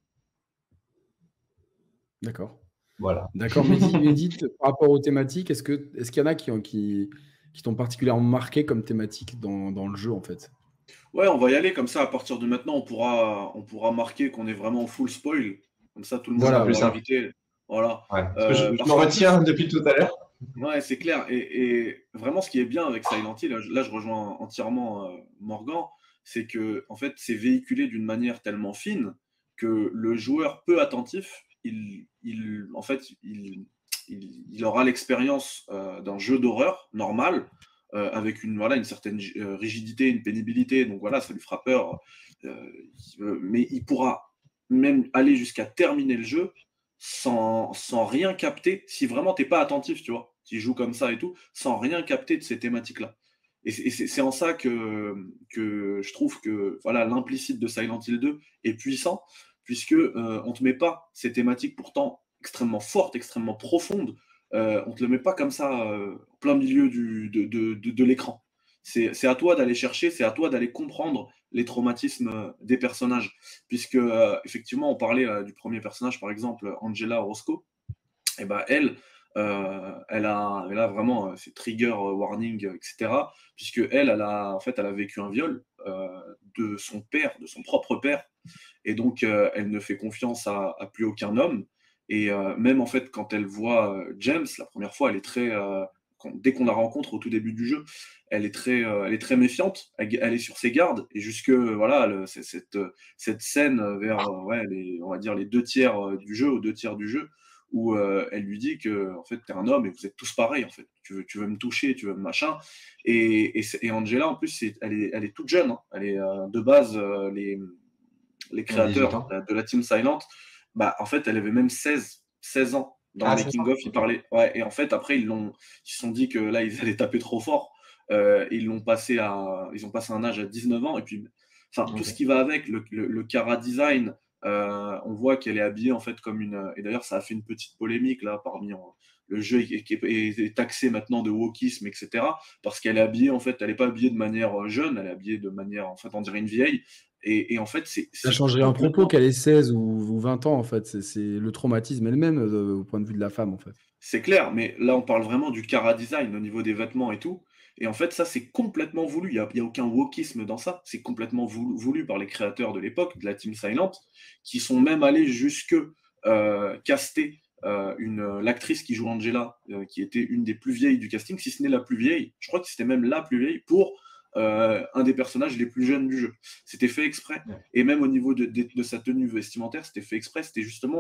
D'accord. Voilà. D'accord. Mehdi, Mehdi, t- par rapport aux thématiques, est-ce que, est-ce qu'il y en a qui, ont- qui, qui t'ont particulièrement marqué comme thématique dans, dans le jeu, en fait? Ouais, on va y aller comme ça. À partir de maintenant, on pourra, on pourra marquer qu'on est vraiment en full spoil. Comme ça, tout le Ce monde sera Voilà, plus pourra voilà. simple. éviter. Voilà. Ouais. Parce que je, Euh, je parce me qu'en retiens plus, depuis tout à l'heure. ouais, c'est clair. Et, et vraiment, ce qui est bien avec Silent Hill, là, je là, je rejoins entièrement euh, Morgan, c'est que en fait, c'est véhiculé d'une manière tellement fine que le joueur peu attentif, il, il, en fait, il, il, il aura l'expérience euh, d'un jeu d'horreur normal, euh, avec une, voilà, une certaine euh, rigidité, une pénibilité. Donc voilà, ça lui fera peur. Euh, euh, mais il pourra même aller jusqu'à terminer le jeu sans, sans rien capter, si vraiment t'es pas attentif, tu vois, qui joue comme ça et tout, sans rien capter de ces thématiques-là. Et c'est en ça que, que je trouve que voilà, l'implicite de Silent Hill deux est puissant, puisque euh, on te met pas ces thématiques pourtant extrêmement fortes, extrêmement profondes, euh, on te le met pas comme ça euh, en plein milieu du, de, de, de, de l'écran. C'est à toi d'aller chercher, c'est à toi d'aller comprendre les traumatismes des personnages. Puisque, euh, effectivement, on parlait euh, du premier personnage, par exemple, Angela Orozco, et ben elle, euh, elle, a, elle a vraiment euh, ses trigger warning, et cetera. Puisque elle, elle a, en fait, elle a vécu un viol euh, de son père, de son propre père, et donc euh, elle ne fait confiance à, à plus aucun homme. Et euh, même en fait, quand elle voit euh, James la première fois, elle est très, euh, quand- dès qu'on la rencontre au tout début du jeu, elle est très, euh, elle est très méfiante. Elle, elle est sur ses gardes et jusque voilà, le- c'est- cette, euh, cette scène vers, euh, ouais, les, on va dire les deux tiers euh, du jeu, aux deux tiers du jeu, où euh, elle lui dit que en fait t'es un homme et vous êtes tous pareils en fait. Tu veux, tu veux me toucher, tu veux me machin. Et, et, c'est- et Angela en plus, c'est- elle est, elle est toute jeune. Hein. Elle est euh, de base euh, les les À dix-huit créateurs ans. de la Team Silent, bah, en fait, elle avait même seize, seize ans. Dans le Ah, c'est ça. making-of, ils Ok. parlaient. Ouais, et en fait, après, ils l'ont, ils se sont dit que là, ils allaient taper trop fort. Euh, ils l'ont passé à, ils ont passé un âge à dix-neuf ans. Et puis, enfin, tout ce Ok. qui va avec, le, le, le Cara design, euh, on voit qu'elle est habillée en fait comme une. Et d'ailleurs, ça a fait une petite polémique là parmi en- le jeu qui est, est, est taxé maintenant de wokisme, et cetera. Parce qu'elle est habillée en fait, elle n'est pas habillée de manière jeune, elle est habillée de manière, en fait, on dirait une vieille. Et, et en fait, Ça c'est changerait un propos complètement. qu'elle ait seize ou, ou vingt ans, en fait. C'est c'est le traumatisme elle-même euh, au point de vue de la femme, en fait. C'est clair, mais là, on parle vraiment du Cara design au niveau des vêtements et tout. Et en fait, ça, c'est complètement voulu. Il n'y a, il y a aucun wokisme dans ça. C'est complètement voulu, voulu par les créateurs de l'époque, de la Team Silent, qui sont même allés jusque euh, caster euh, une, l'actrice qui joue Angela, euh, qui était une des plus vieilles du casting, si ce n'est la plus vieille. Je crois que c'était même la plus vieille pour euh, un des personnages les plus jeunes du jeu. C'était fait exprès. Ouais. Et même au niveau de, de, de sa tenue vestimentaire, c'était fait exprès. C'était justement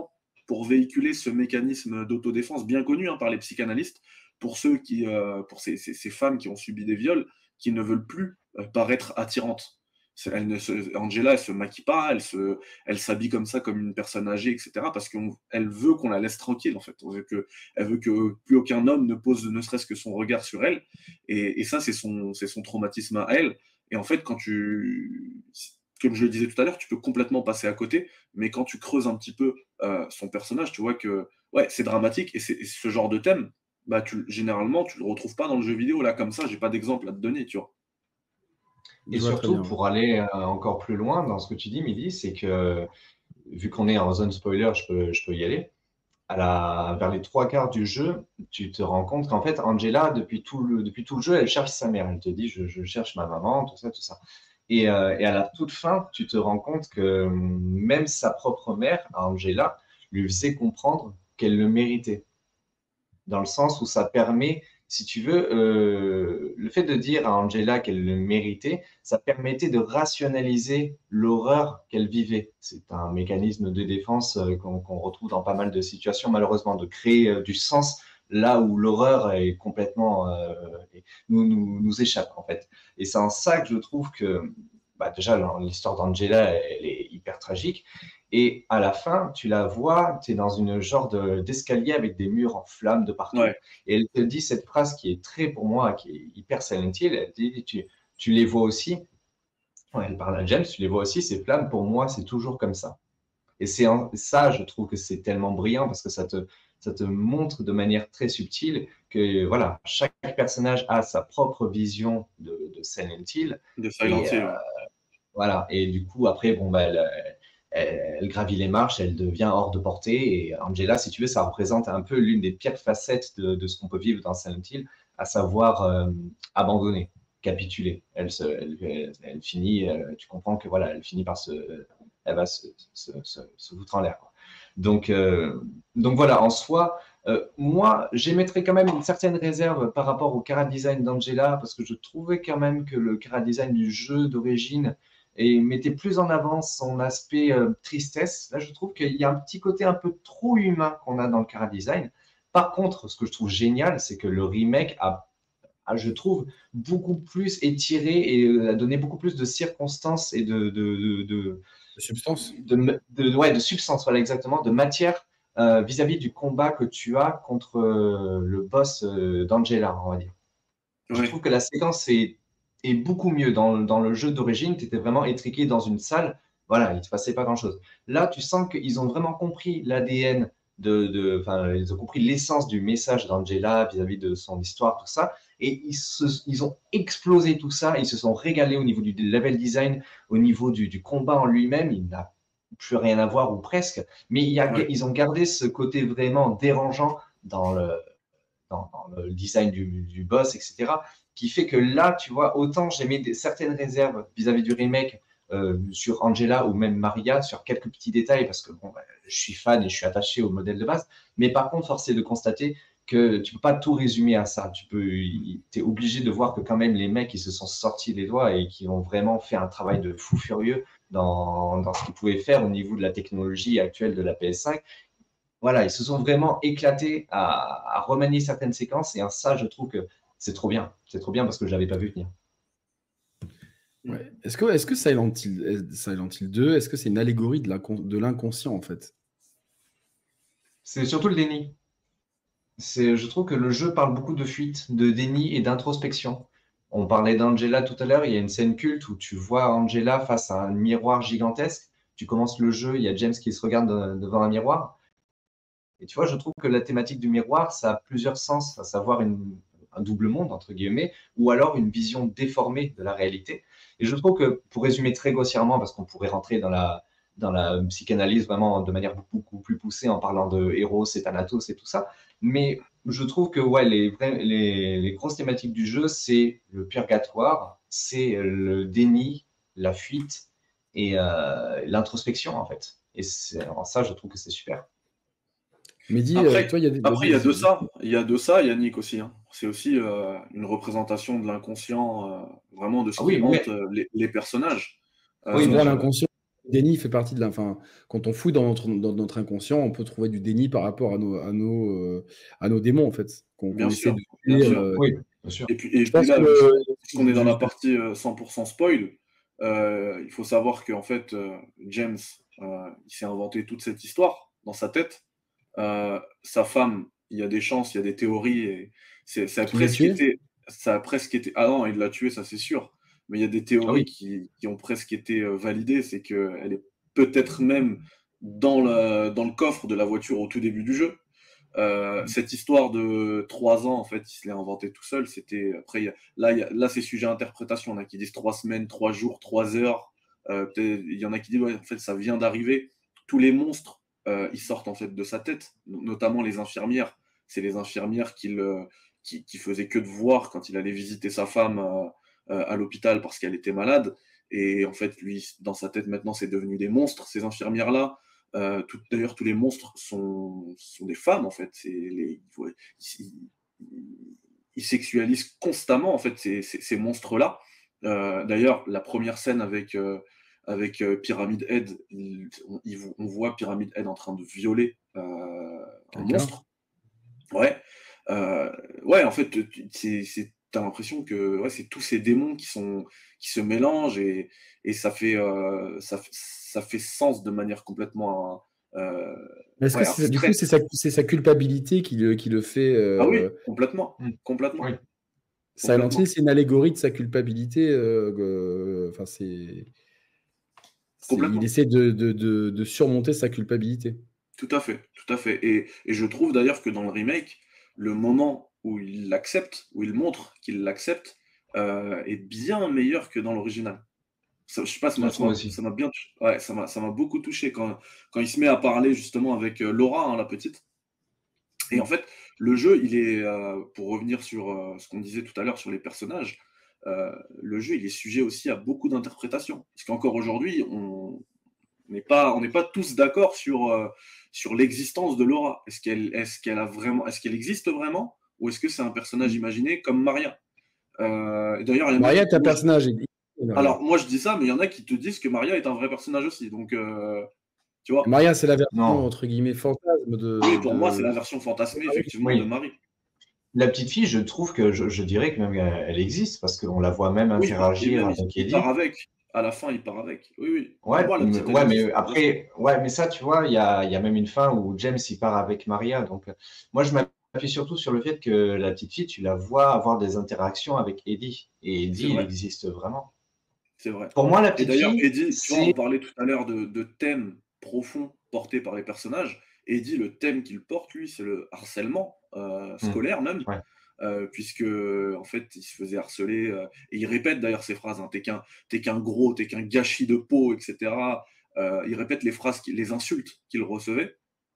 pour véhiculer ce mécanisme d'autodéfense bien connu hein, par les psychanalystes, pour ceux qui, euh, pour ces, ces, ces femmes qui ont subi des viols, qui ne veulent plus euh, paraître attirantes. Elle ne se, Angela, elle se maquille pas, elle se, elle s'habille comme ça, comme une personne âgée, et cetera. Parce qu'elle veut qu'on la laisse tranquille, en fait. On veut que, elle veut que plus aucun homme ne pose ne serait-ce que son regard sur elle. Et, et ça, c'est son, c'est son traumatisme à elle. Et en fait, quand tu, comme je le disais tout à l'heure, tu peux complètement passer à côté. Mais quand tu creuses un petit peu euh, son personnage, tu vois que, ouais, c'est dramatique. Et, et ce genre de thème, bah, tu, généralement, tu le retrouves pas dans le jeu vidéo là comme ça. J'ai pas d'exemple à te donner, tu vois. Et surtout, pour aller euh, encore plus loin dans ce que tu dis, Mehdi, c'est que, vu qu'on est en zone spoiler, je peux, je peux y aller. À la, vers les trois quarts du jeu, tu te rends compte qu'en fait, Angela, depuis tout, le, depuis tout le jeu, elle cherche sa mère. Elle te dit, je, je cherche ma maman, tout ça, tout ça. Et, euh, et à la toute fin, tu te rends compte que même sa propre mère, Angela, lui faisait comprendre qu'elle le méritait. Dans le sens où ça permet, si tu veux, euh, le fait de dire à Angela qu'elle le méritait, ça permettait de rationaliser l'horreur qu'elle vivait. C'est un mécanisme de défense euh, qu'on qu'on retrouve dans pas mal de situations, malheureusement, de créer euh, du sens là où l'horreur est complètement euh, nous, nous, nous échappe, en fait. Et c'est en ça que je trouve que, bah, déjà, l'histoire d'Angela, elle est hyper tragique. Et à la fin, tu la vois, tu es dans une genre d'escalier avec des murs en flammes de partout. Ouais. Et elle te dit cette phrase qui est très, pour moi, qui est hyper Silent Hill. Elle dit, tu, tu les vois aussi. Ouais, elle parle à James, tu les vois aussi, ces flammes, pour moi, c'est toujours comme ça. Et c'est ça, je trouve que c'est tellement brillant parce que ça te, ça te montre de manière très subtile que voilà, chaque personnage a sa propre vision de, de Silent Hill. De Silent Hill, et, euh, ouais. Voilà. Et du coup, après, bon, bah, elle, elle, elle gravit les marches, elle devient hors de portée. Et Angela, si tu veux, ça représente un peu l'une des pires facettes de, de ce qu'on peut vivre dans Silent Hill, à savoir euh, abandonner, capituler. Elle, se, elle, elle, elle finit, euh, tu comprends que voilà, elle finit par se, elle va se, se, se, se foutre en l'air. Donc, euh, donc voilà, en soi, euh, moi, j'émettrais quand même une certaine réserve par rapport au chara design d'Angela, parce que je trouvais quand même que le chara design du jeu d'origine et mettait plus en avant son aspect euh, tristesse. Là, je trouve qu'il y a un petit côté un peu trop humain qu'on a dans le chara design. Par contre, ce que je trouve génial, c'est que le remake a, a, je trouve, beaucoup plus étiré et euh, a donné beaucoup plus de circonstances et de, de, de, de De substance. De, de, ouais, de substance, voilà, exactement, de matière euh, vis-à-vis du combat que tu as contre euh, le boss euh, d'Angela, on va dire. Ouais. Je trouve que la séquence est, est beaucoup mieux. Dans, dans le jeu d'origine, tu étais vraiment étriqué dans une salle, voilà, il ne te passait pas grand-chose. Là, tu sens qu'ils ont vraiment compris l'A D N, de, de, enfin, ils ont compris l'essence du message d'Angela vis-à-vis de son histoire, tout ça. Et ils, se, ils ont explosé tout ça, ils se sont régalés au niveau du level design, au niveau du, du combat en lui-même, il n'a plus rien à voir ou presque, mais il y a, Ouais. ils ont gardé ce côté vraiment dérangeant dans le, dans, dans le design du, du boss, et cetera, qui fait que là, tu vois, autant j'aimais des, certaines réserves vis-à-vis du remake euh, sur Angela ou même Maria, sur quelques petits détails, parce que bon, bah, je suis fan et je suis attaché au modèle de base, mais par contre, force est de constater que tu peux pas tout résumer à ça. Tu peux, es obligé de voir que quand même les mecs, ils se sont sortis les doigts et qui ont vraiment fait un travail de fou furieux dans, dans ce qu'ils pouvaient faire au niveau de la technologie actuelle de la P S cinq. Voilà, ils se sont vraiment éclatés à, à remanier certaines séquences et ça, je trouve que c'est trop bien. C'est trop bien parce que je ne l'avais pas vu venir. Ouais. Est-ce que, est-ce que Silent Hill, Silent Hill deux, est-ce que c'est une allégorie de l'inconscient en fait? C'est surtout le déni. Je trouve que le jeu parle beaucoup de fuite, de déni et d'introspection. On parlait d'Angela tout à l'heure, il y a une scène culte où tu vois Angela face à un miroir gigantesque. Tu commences le jeu, il y a James qui se regarde devant un miroir. Et tu vois, je trouve que la thématique du miroir, ça a plusieurs sens, à savoir une, un double monde, entre guillemets, ou alors une vision déformée de la réalité. Et je trouve que, pour résumer très grossièrement, parce qu'on pourrait rentrer dans la, dans la psychanalyse vraiment de manière beaucoup, beaucoup plus poussée en parlant de Eros et Thanatos et tout ça, mais je trouve que ouais, les, vrais, les, les grosses thématiques du jeu, c'est le purgatoire, c'est le déni, la fuite et euh, l'introspection, en fait. Et en ça, je trouve que c'est super. Mehdi, après, euh, toi, il y a, des... après, il y a de ça. Il y a de ça, Yannick aussi. Hein. C'est aussi euh, une représentation de l'inconscient, euh, vraiment de ce ah qui oui, hante mais... euh, les, les personnages. Euh, oui, moi, l'inconscient, déni fait partie de la. Enfin, quand on fouille dans notre, dans notre inconscient, on peut trouver du déni par rapport à nos, à nos, euh, à nos démons, en fait. Qu'on Bien qu'on essaie sûr, de bien tuer. sûr. euh, Oui, bien sûr. Et puis, et Je puis pense que là, le. puisqu'on est dans la je- partie euh, cent pour cent spoil, euh, il faut savoir qu'en fait, euh, James, euh, il s'est inventé toute cette histoire dans sa tête. Euh, sa femme, il y a des chances, il y a des théories, et c'est, ça a Qui l'ait presque tué? été, ça a presque été, ah non, il l'a tué, ça c'est sûr, mais il y a des Ah théories oui. qui, qui ont presque été euh, validées, c'est qu'elle est peut-être même dans, la, dans le coffre de la voiture au tout début du jeu. Euh, cette histoire de trois ans, en fait, il se l'est inventé tout seul. C'était après, il y a- là, il y a- là, c'est sujet à interprétation. Il y en a qui disent trois semaines, trois jours, trois heures. Euh, peut-être- il y en a qui disent ouais, en fait, ça vient d'arriver. Tous les monstres, euh, ils sortent en fait de sa tête, no- notamment les infirmières. C'est les infirmières qui le, qui, qui faisaient que de voir quand il allait visiter sa femme euh, euh, à l'hôpital parce qu'elle était malade. Et en fait, lui, dans sa tête maintenant, c'est devenu des monstres. Ces infirmières-là. Euh, tout- D'ailleurs, tous les monstres sont, sont des femmes, en fait. C'est les, ouais, ils, ils- ils sexualisent constamment, en fait, ces, ces- ces monstres-là. Euh, D'ailleurs, la première scène avec, euh, avec euh, Pyramid Head, il- on, il- on voit Pyramid Head en train de violer euh, un Quelqu'un? monstre. Ouais. Euh, ouais, en fait, tu- c'est, c'est- t'as l'impression que ouais, c'est tous ces démons qui sont qui se mélangent et, et ça fait euh, ça, fait- ça fait sens de manière complètement euh, Mais est-ce que ouais, c'est, du coup, abstraite. c'est sa, c'est sa culpabilité qui le, qui le fait. Ah oui, euh, complètement, Mm. complètement, Oui. Silent complètement, Hill, c'est une allégorie de sa culpabilité. euh, euh, Enfin, c'est, c'est, il complètement. essaie de, de, de, de surmonter sa culpabilité. Tout à fait, tout à fait. Et, et je trouve d'ailleurs que dans le remake, le moment où il l'accepte, où il montre qu'il l'accepte, euh, est bien meilleur que dans l'original. Ça, je sais pas, ça Je m'a ça trouve m'a- aussi. ça m'a bien, tou- ouais, ça m'a ça m'a beaucoup touché quand, quand il se met à parler justement avec euh, Laura, hein, la petite. Et en fait, le jeu, il est, euh, pour revenir sur euh, ce qu'on disait tout à l'heure sur les personnages, euh, le jeu, il est sujet aussi à beaucoup d'interprétations. Parce qu'encore aujourd'hui, on n'est pas, on n'est pas tous d'accord sur, euh, sur l'existence de Laura. Est-ce qu'elle, est-ce qu'elle a vraiment, est-ce qu'elle existe vraiment, ou est-ce que c'est un personnage imaginé comme Maria? Euh, et d'ailleurs, il y a même, Maria est un moi, je- personnage. il- il- Maria. alors moi je dis ça, mais il y en a qui te disent que Maria est un vrai personnage aussi. Donc, euh, tu vois, Maria, c'est la version, Non. entre guillemets, fantasme oui, de, pour moi, c'est la de... version fantasmée, effectivement, de Oui. Marie. La petite fille, je trouve que je, je dirais que même elle, elle existe parce qu'on la voit même Oui, et interagir même il, avec il part Eddie. avec. À la fin, il part avec. Oui, oui. Pour Ouais, moi, la mais, petite, elle ouais, existe. mais après, ouais, mais ça, tu vois, il y a, il y a même une fin où James il part avec Maria. Donc, euh, moi, je m'appuie surtout sur le fait que la petite fille, tu la vois avoir des interactions avec Eddie. Et C'est Eddie, il vrai, existe vraiment. c'est vrai. Pour moi, la Et petite d'ailleurs, fille, Eddie, tu vois, on c'est. parlait tout à l'heure de, de thèmes profonds portés par les personnages. Eddie, le thème qu'il porte, lui, c'est le harcèlement euh, Hmm. scolaire même. Ouais. Euh, puisque en fait il se faisait harceler euh, et il répète d'ailleurs ces phrases hein, t'es qu'un t'es qu'un gros, t'es qu'un gâchis de peau, etc. Euh, il répète les phrases qui- les insultes qu'il recevait.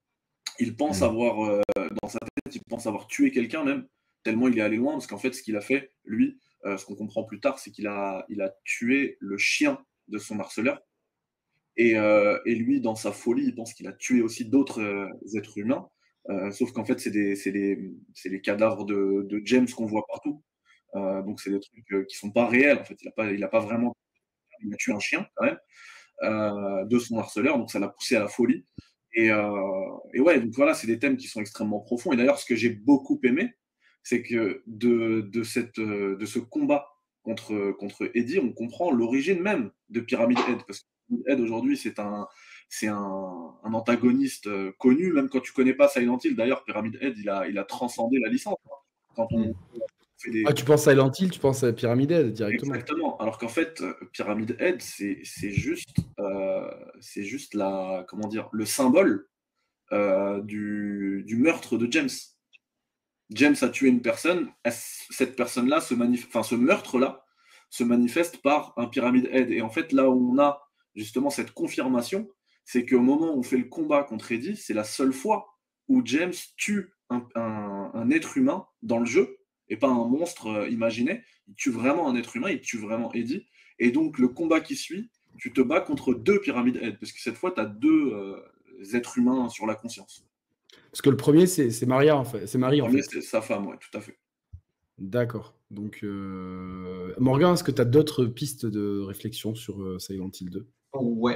Il pense Hmm. avoir euh, dans sa tête, il pense avoir tué quelqu'un même, tellement il est allé loin, parce qu'en fait ce qu'il a fait lui, euh, ce qu'on comprend plus tard, c'est qu'il a il a tué le chien de son harceleur. Et, euh, et lui, dans sa folie, il pense qu'il a tué aussi d'autres euh, êtres humains. Euh, sauf qu'en fait, c'est des, c'est des, c'est les cadavres de, de James qu'on voit partout. Euh, donc, c'est des trucs euh, qui sont pas réels. En fait, il a pas, il a pas vraiment il a tué un chien quand même euh, de son harceleur. Donc, ça l'a poussé à la folie. Et, euh, et ouais, donc voilà, c'est des thèmes qui sont extrêmement profonds. Et d'ailleurs, ce que j'ai beaucoup aimé, c'est que de, de, cette, euh, de ce combat contre, contre Eddie, on comprend l'origine même de Pyramid Head. Parce que Pyramid Head, aujourd'hui, c'est un, c'est un, un antagoniste euh, connu, même quand tu connais pas Silent Hill. D'ailleurs, Pyramid Head, il a, il a transcendé la licence. Hein. Quand on Hmm. fait des, Ah, tu penses à Silent Hill, tu penses à Pyramid Head directement. exactement. Alors qu'en fait, euh, Pyramid Head, c'est c'est juste, euh, c'est juste la, comment dire, le symbole euh, du, du meurtre de James. James a tué une personne, cette personne-là, se manif- enfin ce meurtre-là, se manifeste par un Pyramid Head. Et en fait, là où on a justement cette confirmation, c'est qu'au moment où on fait le combat contre Eddie, c'est la seule fois où James tue un, un- un être humain dans le jeu, et pas un monstre euh, imaginé. Il tue vraiment un être humain, il tue vraiment Eddie. Et donc, le combat qui suit, tu te bats contre deux Pyramid Head, parce que cette fois, tu as deux euh, êtres humains sur la conscience. Parce que le premier, c'est c'est Maria, en fait. C'est Marie, Le en premier, fait. c'est sa femme, ouais, tout à fait. D'accord. Donc, euh... Morgan, est-ce que tu as d'autres pistes de réflexion sur euh, Silent Hill deux? Ouais.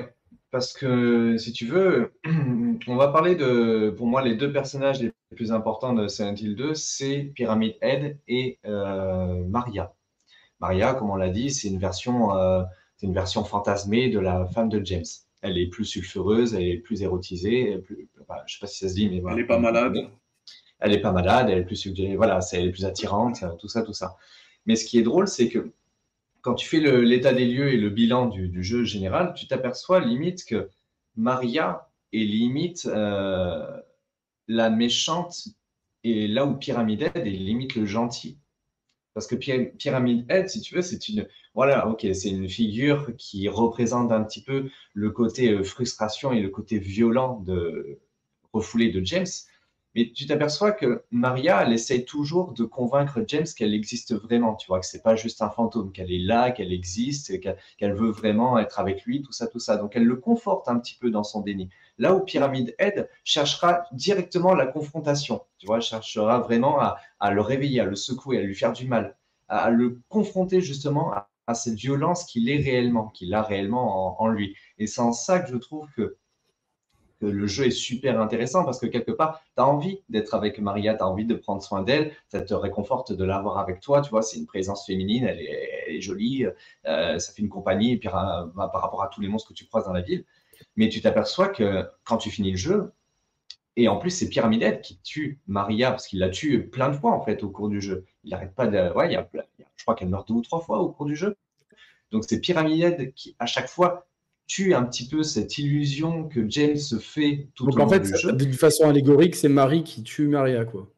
Parce que, si tu veux, on va parler de, pour moi, les deux personnages les plus importants de Silent Hill deux, c'est Pyramid Head et euh, Maria. Maria, comme on l'a dit, c'est une version, euh, c'est une version fantasmée de la femme de James. Elle est plus sulfureuse, elle est plus érotisée, elle est plus, enfin, je sais pas si ça se dit, mais Elle voilà, est pas vous malade. comprenez. Elle est pas malade, elle est plus suggérée, voilà, c'est, elle est plus attirante, tout ça, tout ça. Mais ce qui est drôle, c'est que quand tu fais le- l'état des lieux et le bilan du, du jeu général, tu t'aperçois limite que Maria est limite euh, la méchante et là où Pyramid Head est limite le gentil. Parce que Py- Pyramid Head, si tu veux, c'est une, voilà, ok, c'est une figure qui représente un petit peu le côté euh, frustration et le côté violent de refoulé de James. Mais tu t'aperçois que Maria, elle essaye toujours de convaincre James qu'elle existe vraiment, tu vois, que c'est pas juste un fantôme, qu'elle est là, qu'elle existe, qu'elle qu'elle veut vraiment être avec lui, tout ça, tout ça. Donc elle le conforte un petit peu dans son déni. Là où Pyramid Head cherchera directement la confrontation, tu vois, cherchera vraiment à, à le réveiller, à le secouer, à lui faire du mal, à, à le confronter justement à, à cette violence qu'il est réellement, qu'il a réellement en, en lui. Et c'est en ça que je trouve que que le jeu est super intéressant parce que quelque part, tu as envie d'être avec Maria, tu as envie de prendre soin d'elle, ça te réconforte de l'avoir avec toi, tu vois, c'est une présence féminine, elle est, elle est jolie, euh, ça fait une compagnie et puis, euh, bah, par rapport à tous les monstres que tu croises dans la ville. Mais tu t'aperçois que quand tu finis le jeu, et en plus c'est Pyramid Head qui tue Maria parce qu'il la tue plein de fois en fait au cours du jeu. Il n'arrête pas de... Ouais, il y a, je crois qu'elle meurt deux ou trois fois au cours du jeu. Donc c'est Pyramid Head qui, à chaque fois, tue un petit peu cette illusion que James se fait tout Donc au en long fait, du jeu. d'une façon allégorique, c'est Marie qui tue Maria, quoi.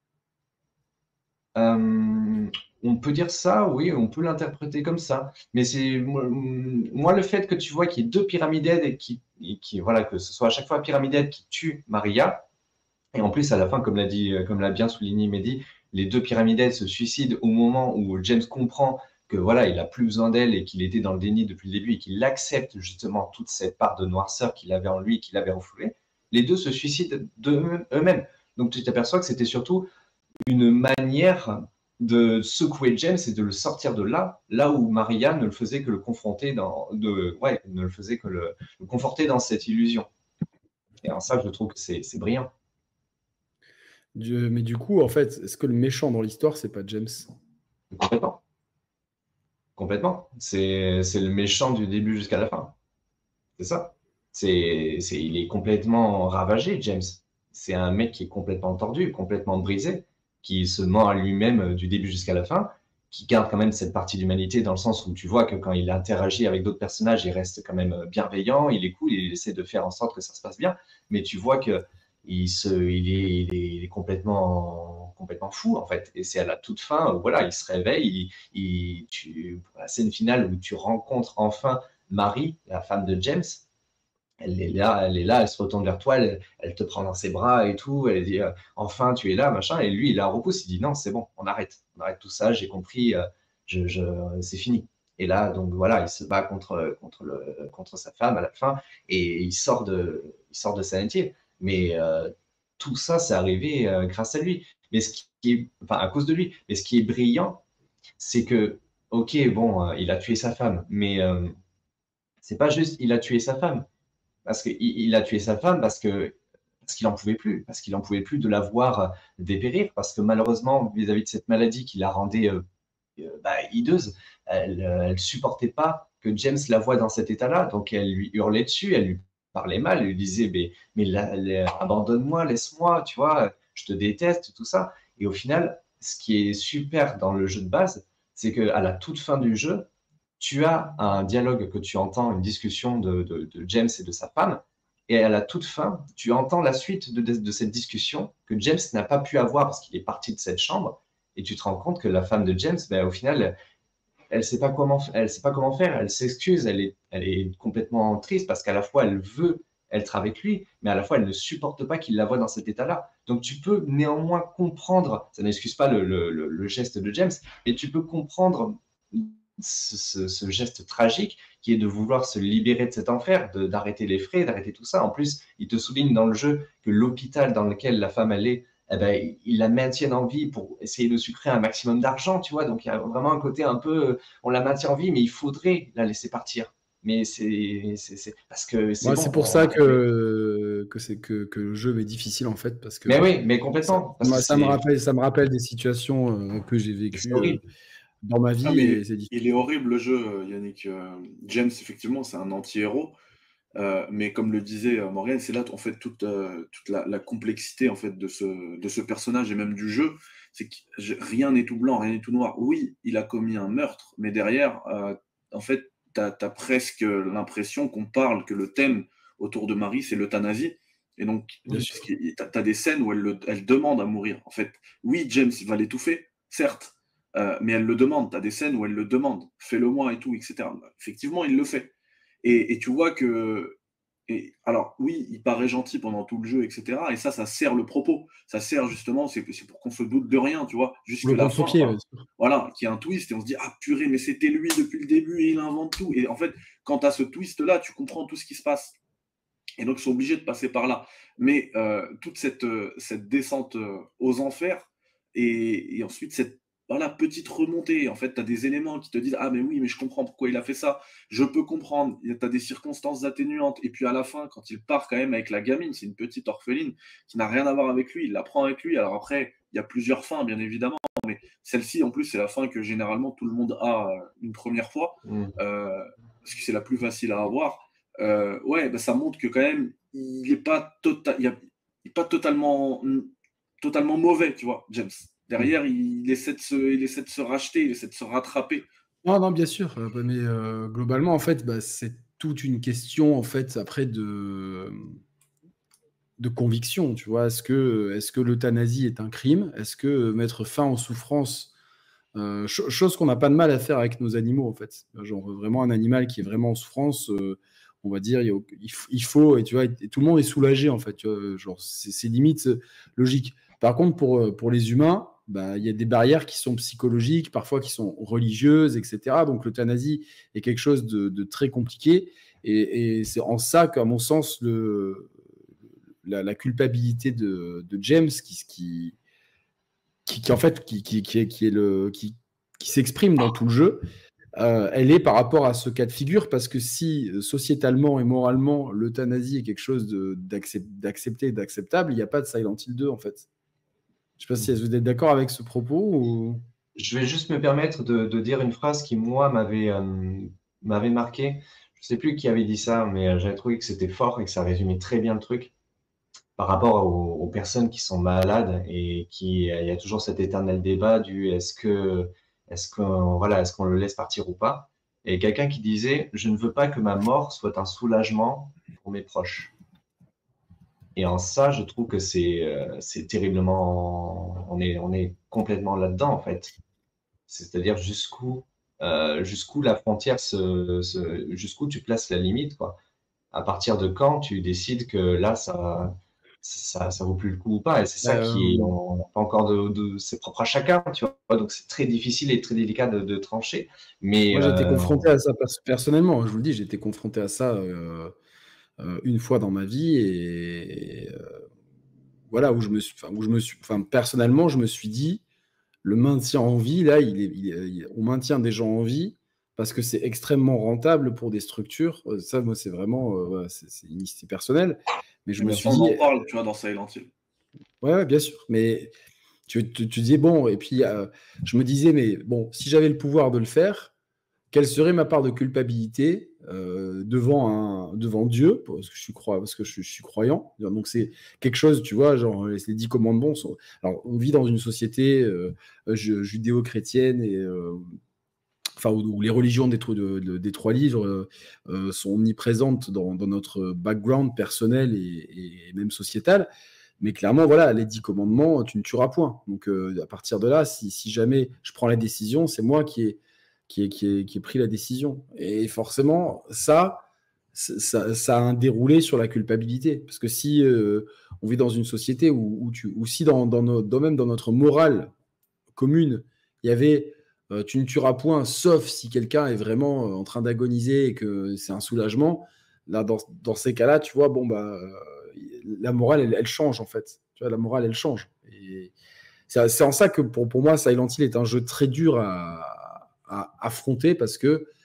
Euh, on peut dire ça, oui, on peut l'interpréter comme ça. Mais c'est moi, moi, le fait que tu vois qu'il y ait deux Pyramid Head et qui, et qui voilà que ce soit à chaque fois Pyramid Head qui tue Maria. Et en plus à la fin, comme l'a dit, comme l'a bien souligné Mehdi, les deux Pyramid Head se suicident au moment où James comprend que voilà, il a plus besoin d'elle et qu'il était dans le déni depuis le début et qu'il accepte justement toute cette part de noirceur qu'il avait en lui, qu'il avait refoulée. Les deux se suicident d'eux-mêmes. Donc tu t'aperçois que c'était surtout une manière de secouer James et de le sortir de là, là où Maria ne le faisait que le confronter dans, de, ouais, ne le faisait que le, le conforter dans cette illusion. Et en ça, je trouve que c'est brillant. Du- mais du coup, en fait, est-ce que le méchant dans l'histoire, c'est pas James? Complètement. Complètement. C'est c'est le méchant du début jusqu'à la fin. C'est ça. C'est, c'est, il est complètement ravagé, James. C'est un mec qui est complètement tordu, complètement brisé, qui se ment à lui-même euh, du début jusqu'à la fin, qui garde quand même cette partie d'humanité dans le sens où tu vois que quand il interagit avec d'autres personnages, il reste quand même euh, bienveillant, il est cool, il essaie de faire en sorte que ça se passe bien, mais tu vois que il se, il est, il est, il est complètement, complètement fou en fait. Et c'est à la toute fin, où, voilà, il se réveille, il, il, tu, la scène finale où tu rencontres enfin Marie, la femme de James. Elle est là, elle est là, elle se retourne vers toi, elle, elle te prend dans ses bras et tout, elle dit euh, enfin tu es là, machin, et lui il la repousse, il dit non, c'est bon, on arrête, on arrête tout ça, j'ai compris, euh, je, je, c'est fini. Et là, donc voilà, il se bat contre, contre, le, contre sa femme à la fin, et il sort de, il sort de Silent Hill. Mais euh, tout ça, c'est arrivé euh, grâce à lui. Mais ce qui est, enfin, à cause de lui. Mais ce qui est brillant, c'est que, ok, bon, euh, il a tué sa femme, mais euh, c'est pas juste il a tué sa femme parce qu'il il a tué sa femme parce que parce qu'il en pouvait plus, parce qu'il en pouvait plus de la voir dépérir, parce que malheureusement, vis-à-vis de cette maladie qui la rendait euh, euh, bah, hideuse, elle ne supportait pas que James la voie dans cet état-là, donc elle lui hurlait dessus, elle lui parlait mal, elle lui disait mais, mais la- la- abandonne-moi, laisse-moi, tu vois, je te déteste, tout ça. Et au final, ce qui est super dans le jeu de base, c'est qu'à la toute fin du jeu, tu as un dialogue que tu entends, une discussion de, de, de James et de sa femme, et à la toute fin, tu entends la suite de, de, de cette discussion que James n'a pas pu avoir parce qu'il est parti de cette chambre, et tu te rends compte que la femme de James, ben, au final, elle ne sait pas comment, elle sait pas comment faire, elle s'excuse, elle est, elle est complètement triste parce qu'à la fois elle veut être avec lui, mais à la fois elle ne supporte pas qu'il la voie dans cet état-là. Donc tu peux néanmoins comprendre, ça n'excuse pas le, le, le, le geste de James, mais tu peux comprendre ce, ce, ce, geste tragique qui est de vouloir se libérer de cet enfer, d'arrêter les frais, d'arrêter tout ça. En plus, il te souligne dans le jeu que l'hôpital dans lequel la femme elle est, eh ben, ils la maintiennent en vie pour essayer de sucrer un maximum d'argent, tu vois. Donc, il y a vraiment un côté un peu, on la maintient en vie, mais il faudrait la laisser partir. mais c'est c'est parce que c'est Ouais, bon. c'est pour ça que, que, c'est que, que le jeu est difficile en fait, parce que mais oui, mais complètement. ça, Parce que ça, me rappelle, ça me rappelle des situations euh, que j'ai vécues euh, dans ma vie ah, mais et c'est difficile. Il est horrible le jeu, Yannick. James, effectivement, c'est un anti-héros. Euh, mais comme le disait euh, Morgan, c'est là en fait toute, euh, toute la, la, complexité en fait de ce, de ce personnage et même du jeu. C'est que rien n'est tout blanc, rien n'est tout noir. Oui, il a commis un meurtre, mais derrière, euh, en fait, tu as presque l'impression qu'on parle, que le thème autour de Marie, c'est l'euthanasie. Et donc, tu as des scènes où elle, le, elle demande à mourir. En fait, oui, James va l'étouffer, certes, euh, mais elle le demande. Tu as des scènes où elle le demande, fais-le moi et tout, et cetera. Effectivement, il le fait. Et, et tu vois que. Et, alors, oui, il paraît gentil pendant tout le jeu, et cetera. Et ça, ça sert le propos. Ça sert justement, c'est pour qu'on se doute de rien, tu vois. Jusque le la fin. contre-pied, Enfin, voilà, qu'il y a un twist et on se dit, ah purée, mais c'était lui depuis le début et il invente tout. Et en fait, quand tu as ce twist-là, tu comprends tout ce qui se passe. Et donc, ils sont obligés de passer par là. Mais euh, toute cette, euh, cette descente euh, aux enfers et, et ensuite cette voilà, petite remontée. En fait, tu as des éléments qui te disent ah, mais oui, mais je comprends pourquoi il a fait ça. Je peux comprendre. Tu as des circonstances atténuantes. Et puis à la fin, quand il part quand même avec la gamine, c'est une petite orpheline qui n'a rien à voir avec lui. Il la prend avec lui. Alors après, il y a plusieurs fins, bien évidemment. Mais celle-ci, en plus, c'est la fin que généralement tout le monde a une première fois. Mm. Euh, parce que c'est la plus facile à avoir. Euh, ouais, bah, ça montre que quand même, il n'est pas, tota il il est pas totalement, totalement mauvais, tu vois, James. Derrière, il essaie, de se, il essaie de se racheter, il essaie de se rattraper. Non, non, bien sûr. Euh, mais euh, globalement, en fait, bah, c'est toute une question, en fait, après de, de conviction, tu vois. Est-ce que, est-ce que l'euthanasie est un crime? Est-ce que mettre fin aux souffrances, euh, ch chose qu'on n'a pas de mal à faire avec nos animaux, en fait. Genre, vraiment, un animal qui est vraiment en souffrance, euh, on va dire, il, il faut, et tu vois, et tout le monde est soulagé, en fait. Tu vois, genre, c'est limite logique. Par contre, pour, pour les humains, bah, il y a des barrières qui sont psychologiques, parfois qui sont religieuses, et cetera. Donc l'euthanasie est quelque chose de, de très compliqué. Et, et c'est en ça qu'à mon sens, le, la, la culpabilité de, de James, qui, qui, qui, qui en fait, qui, qui, qui est, qui est le, qui, qui s'exprime dans tout le jeu, euh, elle est par rapport à ce cas de figure, parce que si sociétalement et moralement l'euthanasie est quelque chose d'accepté, d'acceptable, il n'y a pas de Silent Hill deux en fait. Je ne sais pas si vous êtes d'accord avec ce propos ou... Je vais juste me permettre de, de dire une phrase qui, moi, m'avait euh, m'avait marqué. Je ne sais plus qui avait dit ça, mais j'avais trouvé que c'était fort et que ça résumait très bien le truc par rapport aux, aux personnes qui sont malades et qui, il y a toujours cet éternel débat du est-ce que, est-ce qu'on, voilà, est-ce qu'on le laisse partir ou pas? Et quelqu'un qui disait, je ne veux pas que ma mort soit un soulagement pour mes proches. Et en ça, je trouve que c'est euh, c'est terriblement, on est, on est complètement là-dedans, en fait. C'est-à-dire jusqu'où euh, jusqu'où la frontière, se, se, jusqu'où tu places la limite, quoi. À partir de quand tu décides que là, ça ça, ça vaut plus le coup ou pas. Et c'est ça euh... qui est on, pas encore de, de c'est propre à chacun, tu vois. Donc c'est très difficile et très délicat de, de trancher. Mais moi, j'ai été euh, confronté à ça personnellement. Je vous le dis, j'ai été confronté à ça euh, euh, une fois dans ma vie et euh, voilà où je me suis, où je me suis, enfin personnellement, je me suis dit, le maintien en vie, là, il est, il est, il est, on maintient des gens en vie parce que c'est extrêmement rentable pour des structures. Ça, moi, c'est vraiment, euh, c'est une idée personnelle. Mais je mais me suis dit, on en parle, tu vois, dans Silent Hill. Ouais, ouais, bien sûr. Mais tu, tu, tu disais bon, et puis euh, je me disais, mais bon, si j'avais le pouvoir de le faire, quelle serait ma part de culpabilité euh, devant, un, devant Dieu, parce que je suis, croix, parce que je, je suis croyant. Donc c'est quelque chose, tu vois, genre les dix commandements. Sont... Alors on vit dans une société euh, judéo-chrétienne et euh, enfin où, où les religions des, de, de, des trois livres euh, sont omniprésentes dans, dans notre background personnel et, et même sociétal. Mais clairement, voilà, les dix commandements, tu ne tueras point. Donc, euh, à partir de là, si, si jamais je prends la décision, c'est moi qui ai, qui, ai, qui, ai, qui ai pris la décision. Et forcément, ça, ça, ça a un déroulé sur la culpabilité. Parce que si euh, on vit dans une société où, où, tu, où si dans, dans, nos, dans même dans notre morale commune, il y avait euh, tu ne tueras point, sauf si quelqu'un est vraiment en train d'agoniser et que c'est un soulagement, là, dans, dans ces cas-là, tu vois, bon, bah... Euh, la morale, elle, elle change, en fait. Tu vois, la morale, elle change. Et c'est en ça que, pour, pour moi, Silent Hill est un jeu très dur à, à affronter parce que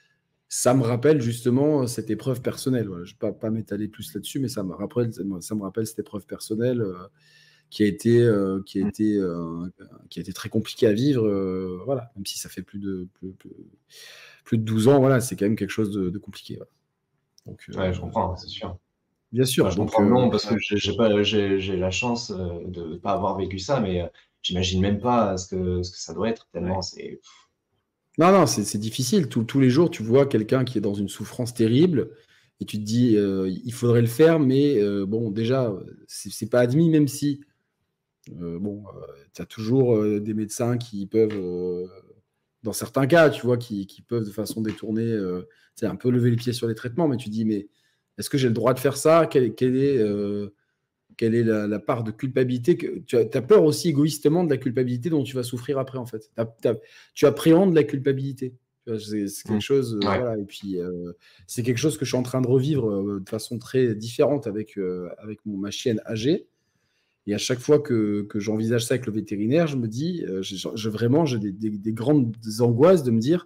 ça me rappelle justement cette épreuve personnelle. Voilà. Je ne vais pas, pas m'étaler plus là-dessus, mais ça me rappelle, ça me rappelle cette épreuve personnelle euh, qui a été, euh, qui a été, euh, qui a été très compliquée à vivre. Euh, voilà. Même si ça fait plus de, plus, plus, plus de douze ans, voilà, c'est quand même quelque chose de, de compliqué. Voilà. Donc, euh, ouais, je comprends, c'est sûr. Bien sûr. Enfin, je donc, comprends euh, non, parce que j'ai la chance euh, de ne pas avoir vécu ça, mais euh, j'imagine même pas ce que, ce que ça doit être, tellement ouais. c'est... Non, non, c'est difficile. Tous, tous les jours, tu vois quelqu'un qui est dans une souffrance terrible et tu te dis, euh, il faudrait le faire, mais euh, bon, déjà, c'est pas admis, même si, euh, bon, euh, tu as toujours euh, des médecins qui peuvent, euh, dans certains cas, tu vois, qui, qui peuvent de façon détournée, euh, un peu lever les pieds sur les traitements, mais tu dis, mais est-ce que j'ai le droit de faire ça? Quelle, quelle est, euh, quelle est la, la part de culpabilité que, tu as, as peur aussi égoïstement de la culpabilité dont tu vas souffrir après, en fait. T'as, t'as, tu appréhendes la culpabilité. C'est quelque chose, euh, ouais. voilà, et puis euh, c'est quelque chose que je suis en train de revivre euh, de façon très différente avec, euh, avec mon, ma chienne âgée. Et à chaque fois que, que j'envisage ça avec le vétérinaire, je me dis, euh, je, je, vraiment, j'ai des, des, des grandes angoisses de me dire,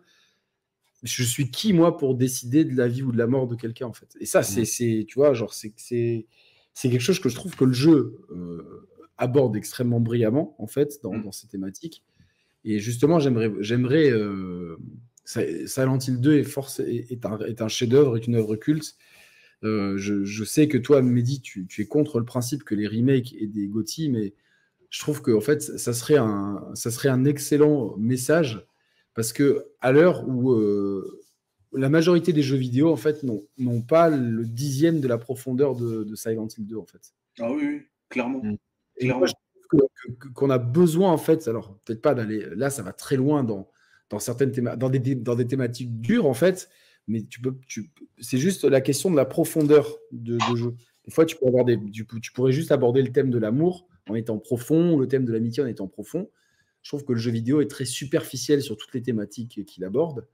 je suis qui, moi, pour décider de la vie ou de la mort de quelqu'un, en fait. Et ça, c'est, c'est tu vois, genre, c'est, c'est, c'est quelque chose que je trouve que le jeu euh, aborde extrêmement brillamment, en fait, dans, dans ces thématiques. Et justement, j'aimerais, j'aimerais euh, Silent Hill deux est, force, est, est un, est un chef-d'œuvre, est une œuvre culte. Euh, je, je sais que toi, Mehdi, tu, tu es contre le principe que les remakes aient des G O T Y, mais je trouve que en fait, ça serait un, ça serait un excellent message parce que à l'heure où euh, la majorité des jeux vidéo en fait n'ont pas le dixième de la profondeur de, de Silent Hill deux en fait. Ah oui, oui clairement. Et clairement. moi, je trouve que, que, qu'on a besoin en fait, alors peut-être pas d'aller là, ça va très loin dans dans certaines théma- dans des dans des thématiques dures en fait. Mais tu peux, tu, c'est juste la question de la profondeur de, de jeu. Des fois, tu, peux avoir des, tu, tu pourrais juste aborder le thème de l'amour en étant profond, le thème de l'amitié en étant profond. Je trouve que le jeu vidéo est très superficiel sur toutes les thématiques qu'il aborde.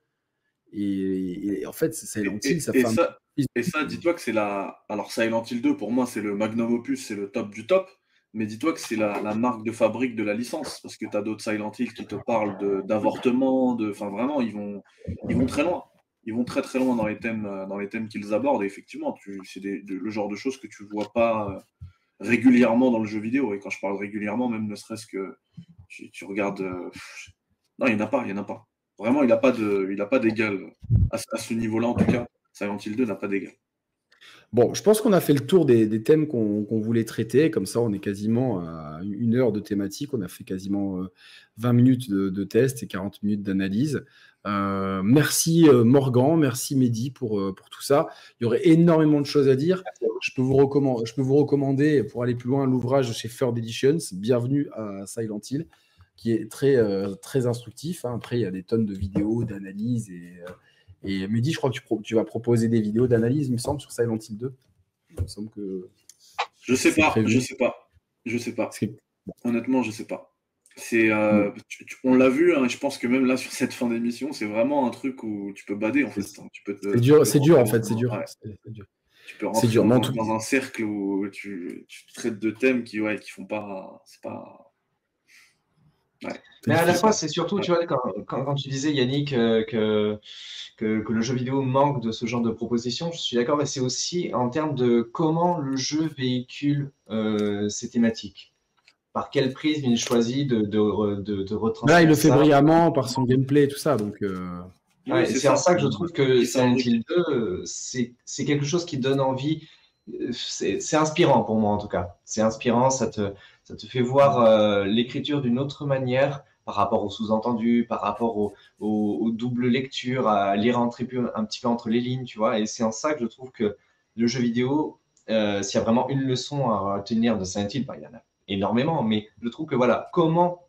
Et, et en fait, Silent Hill, ça et, fait un... ça, et ça, dis-toi que c'est la... Alors, Silent Hill deux, pour moi, c'est le magnum opus, c'est le top du top. Mais dis-toi que c'est la, la marque de fabrique de la licence. Parce que tu as d'autres Silent Hill qui te parlent de, d'avortement. De... Enfin, vraiment, ils vont, ils vont très loin. Ils vont très très loin dans les thèmes, dans les thèmes qu'ils abordent. Et effectivement, c'est le genre de choses que tu ne vois pas euh, régulièrement dans le jeu vidéo. Et quand je parle régulièrement, même ne serait-ce que tu, tu regardes. Euh, non, il n'y en a pas, il n'y en a pas. Vraiment, il n'a pas d'égal. À, à ce niveau-là, en tout cas, Silent Hill deux n'a pas d'égal. Bon, je pense qu'on a fait le tour des, des thèmes qu'on qu'on voulait traiter. Comme ça, on est quasiment à une heure de thématique. On a fait quasiment vingt minutes de, de test et quarante minutes d'analyse. Euh, merci euh, Morgan, merci Mehdi pour, euh, pour tout ça. Il y aurait énormément de choses à dire. Je peux vous recommander, je peux vous recommander pour aller plus loin, l'ouvrage chez Third Editions, Bienvenue à Silent Hill, qui est très, euh, très instructif. Hein. Après, il y a des tonnes de vidéos, d'analyses et... Euh, Et Mehdi, je crois que tu, pro tu vas proposer des vidéos d'analyse, il me semble, sur Silent Hill deux. Il me semble que. Je sais pas, prévu. je sais pas. Je sais pas. Honnêtement, je sais pas. C'est, euh, mmh. tu, tu, on l'a vu, hein, je pense que même là, sur cette fin d'émission, c'est vraiment un truc où tu peux bader, en fait. C'est dur, c'est dur, en fait, c'est dur. Ouais. dur. Tu peux rentrer dur, dans, dans un cercle où tu, tu traites de thèmes qui, ouais, qui font pas. C'est pas. Ouais. Mais à la fois, c'est surtout, ouais. tu vois, quand, quand, quand tu disais, Yannick, euh, que, que, que le jeu vidéo manque de ce genre de propositions, je suis d'accord, mais c'est aussi en termes de comment le jeu véhicule euh, ces thématiques. Par quelle prisme il choisit de, de, de, de retranscrire Là, il le fait ça. brillamment par son gameplay et tout ça, donc... Euh... Ouais, c'est en ça que je trouve que Silent Hill deux, c'est quelque chose qui donne envie. C'est inspirant pour moi, en tout cas. C'est inspirant, ça te... Ça te fait voir euh, l'écriture d'une autre manière par rapport aux sous-entendus, par rapport aux au, au doubles lectures, à lire un petit, peu, un petit peu entre les lignes, tu vois. Et c'est en ça que je trouve que le jeu vidéo, euh, s'il y a vraiment une leçon à retenir de Silent Hill, bah, il y en a énormément, mais je trouve que voilà, comment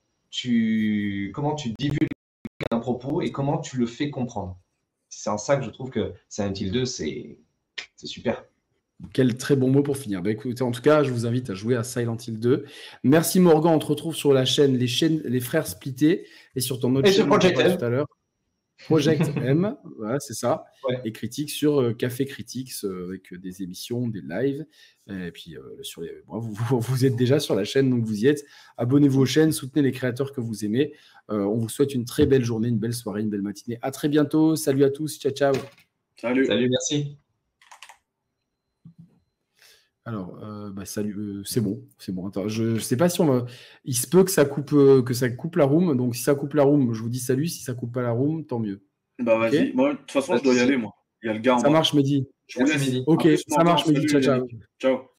tu, comment tu divulgues un propos et comment tu le fais comprendre. C'est en ça que je trouve que Silent Hill deux, c'est super. Quel très bon mot pour finir. Bah, écoutez, en tout cas, je vous invite à jouer à Silent Hill deux. Merci Morgan, on te retrouve sur la chaîne Les, chaînes, les Frères Splittés et sur ton autre et chaîne Project M. tout à l'heure. Project M, voilà, c'est ça. Ouais. Et Critiques sur euh, Café Critiques euh, avec des émissions, des lives. Et puis, euh, sur les... bon, vous, vous, vous êtes déjà sur la chaîne, donc vous y êtes. Abonnez-vous aux chaînes, soutenez les créateurs que vous aimez. Euh, on vous souhaite une très belle journée, une belle soirée, une belle matinée. À très bientôt. Salut à tous. Ciao, ciao. Salut. Salut, merci. Alors, euh, bah, salut, euh, c'est bon, c'est bon. Attends, je, je sais pas si on va... Il se peut que ça coupe, euh, que ça coupe la room. Donc, si ça coupe la room, je vous dis salut. Si ça coupe pas la room, tant mieux. Bah Ok. vas-y. Moi, de toute façon, Pas je de dois y souci. aller, moi. Il y a le gars en Ça bas. marche, Mehdi. Je vous Merci, laisse. Mehdi. Ok, À plus, ça Morgan. marche, Mehdi. Salut, Ciao, ciao. Yannick. Ciao.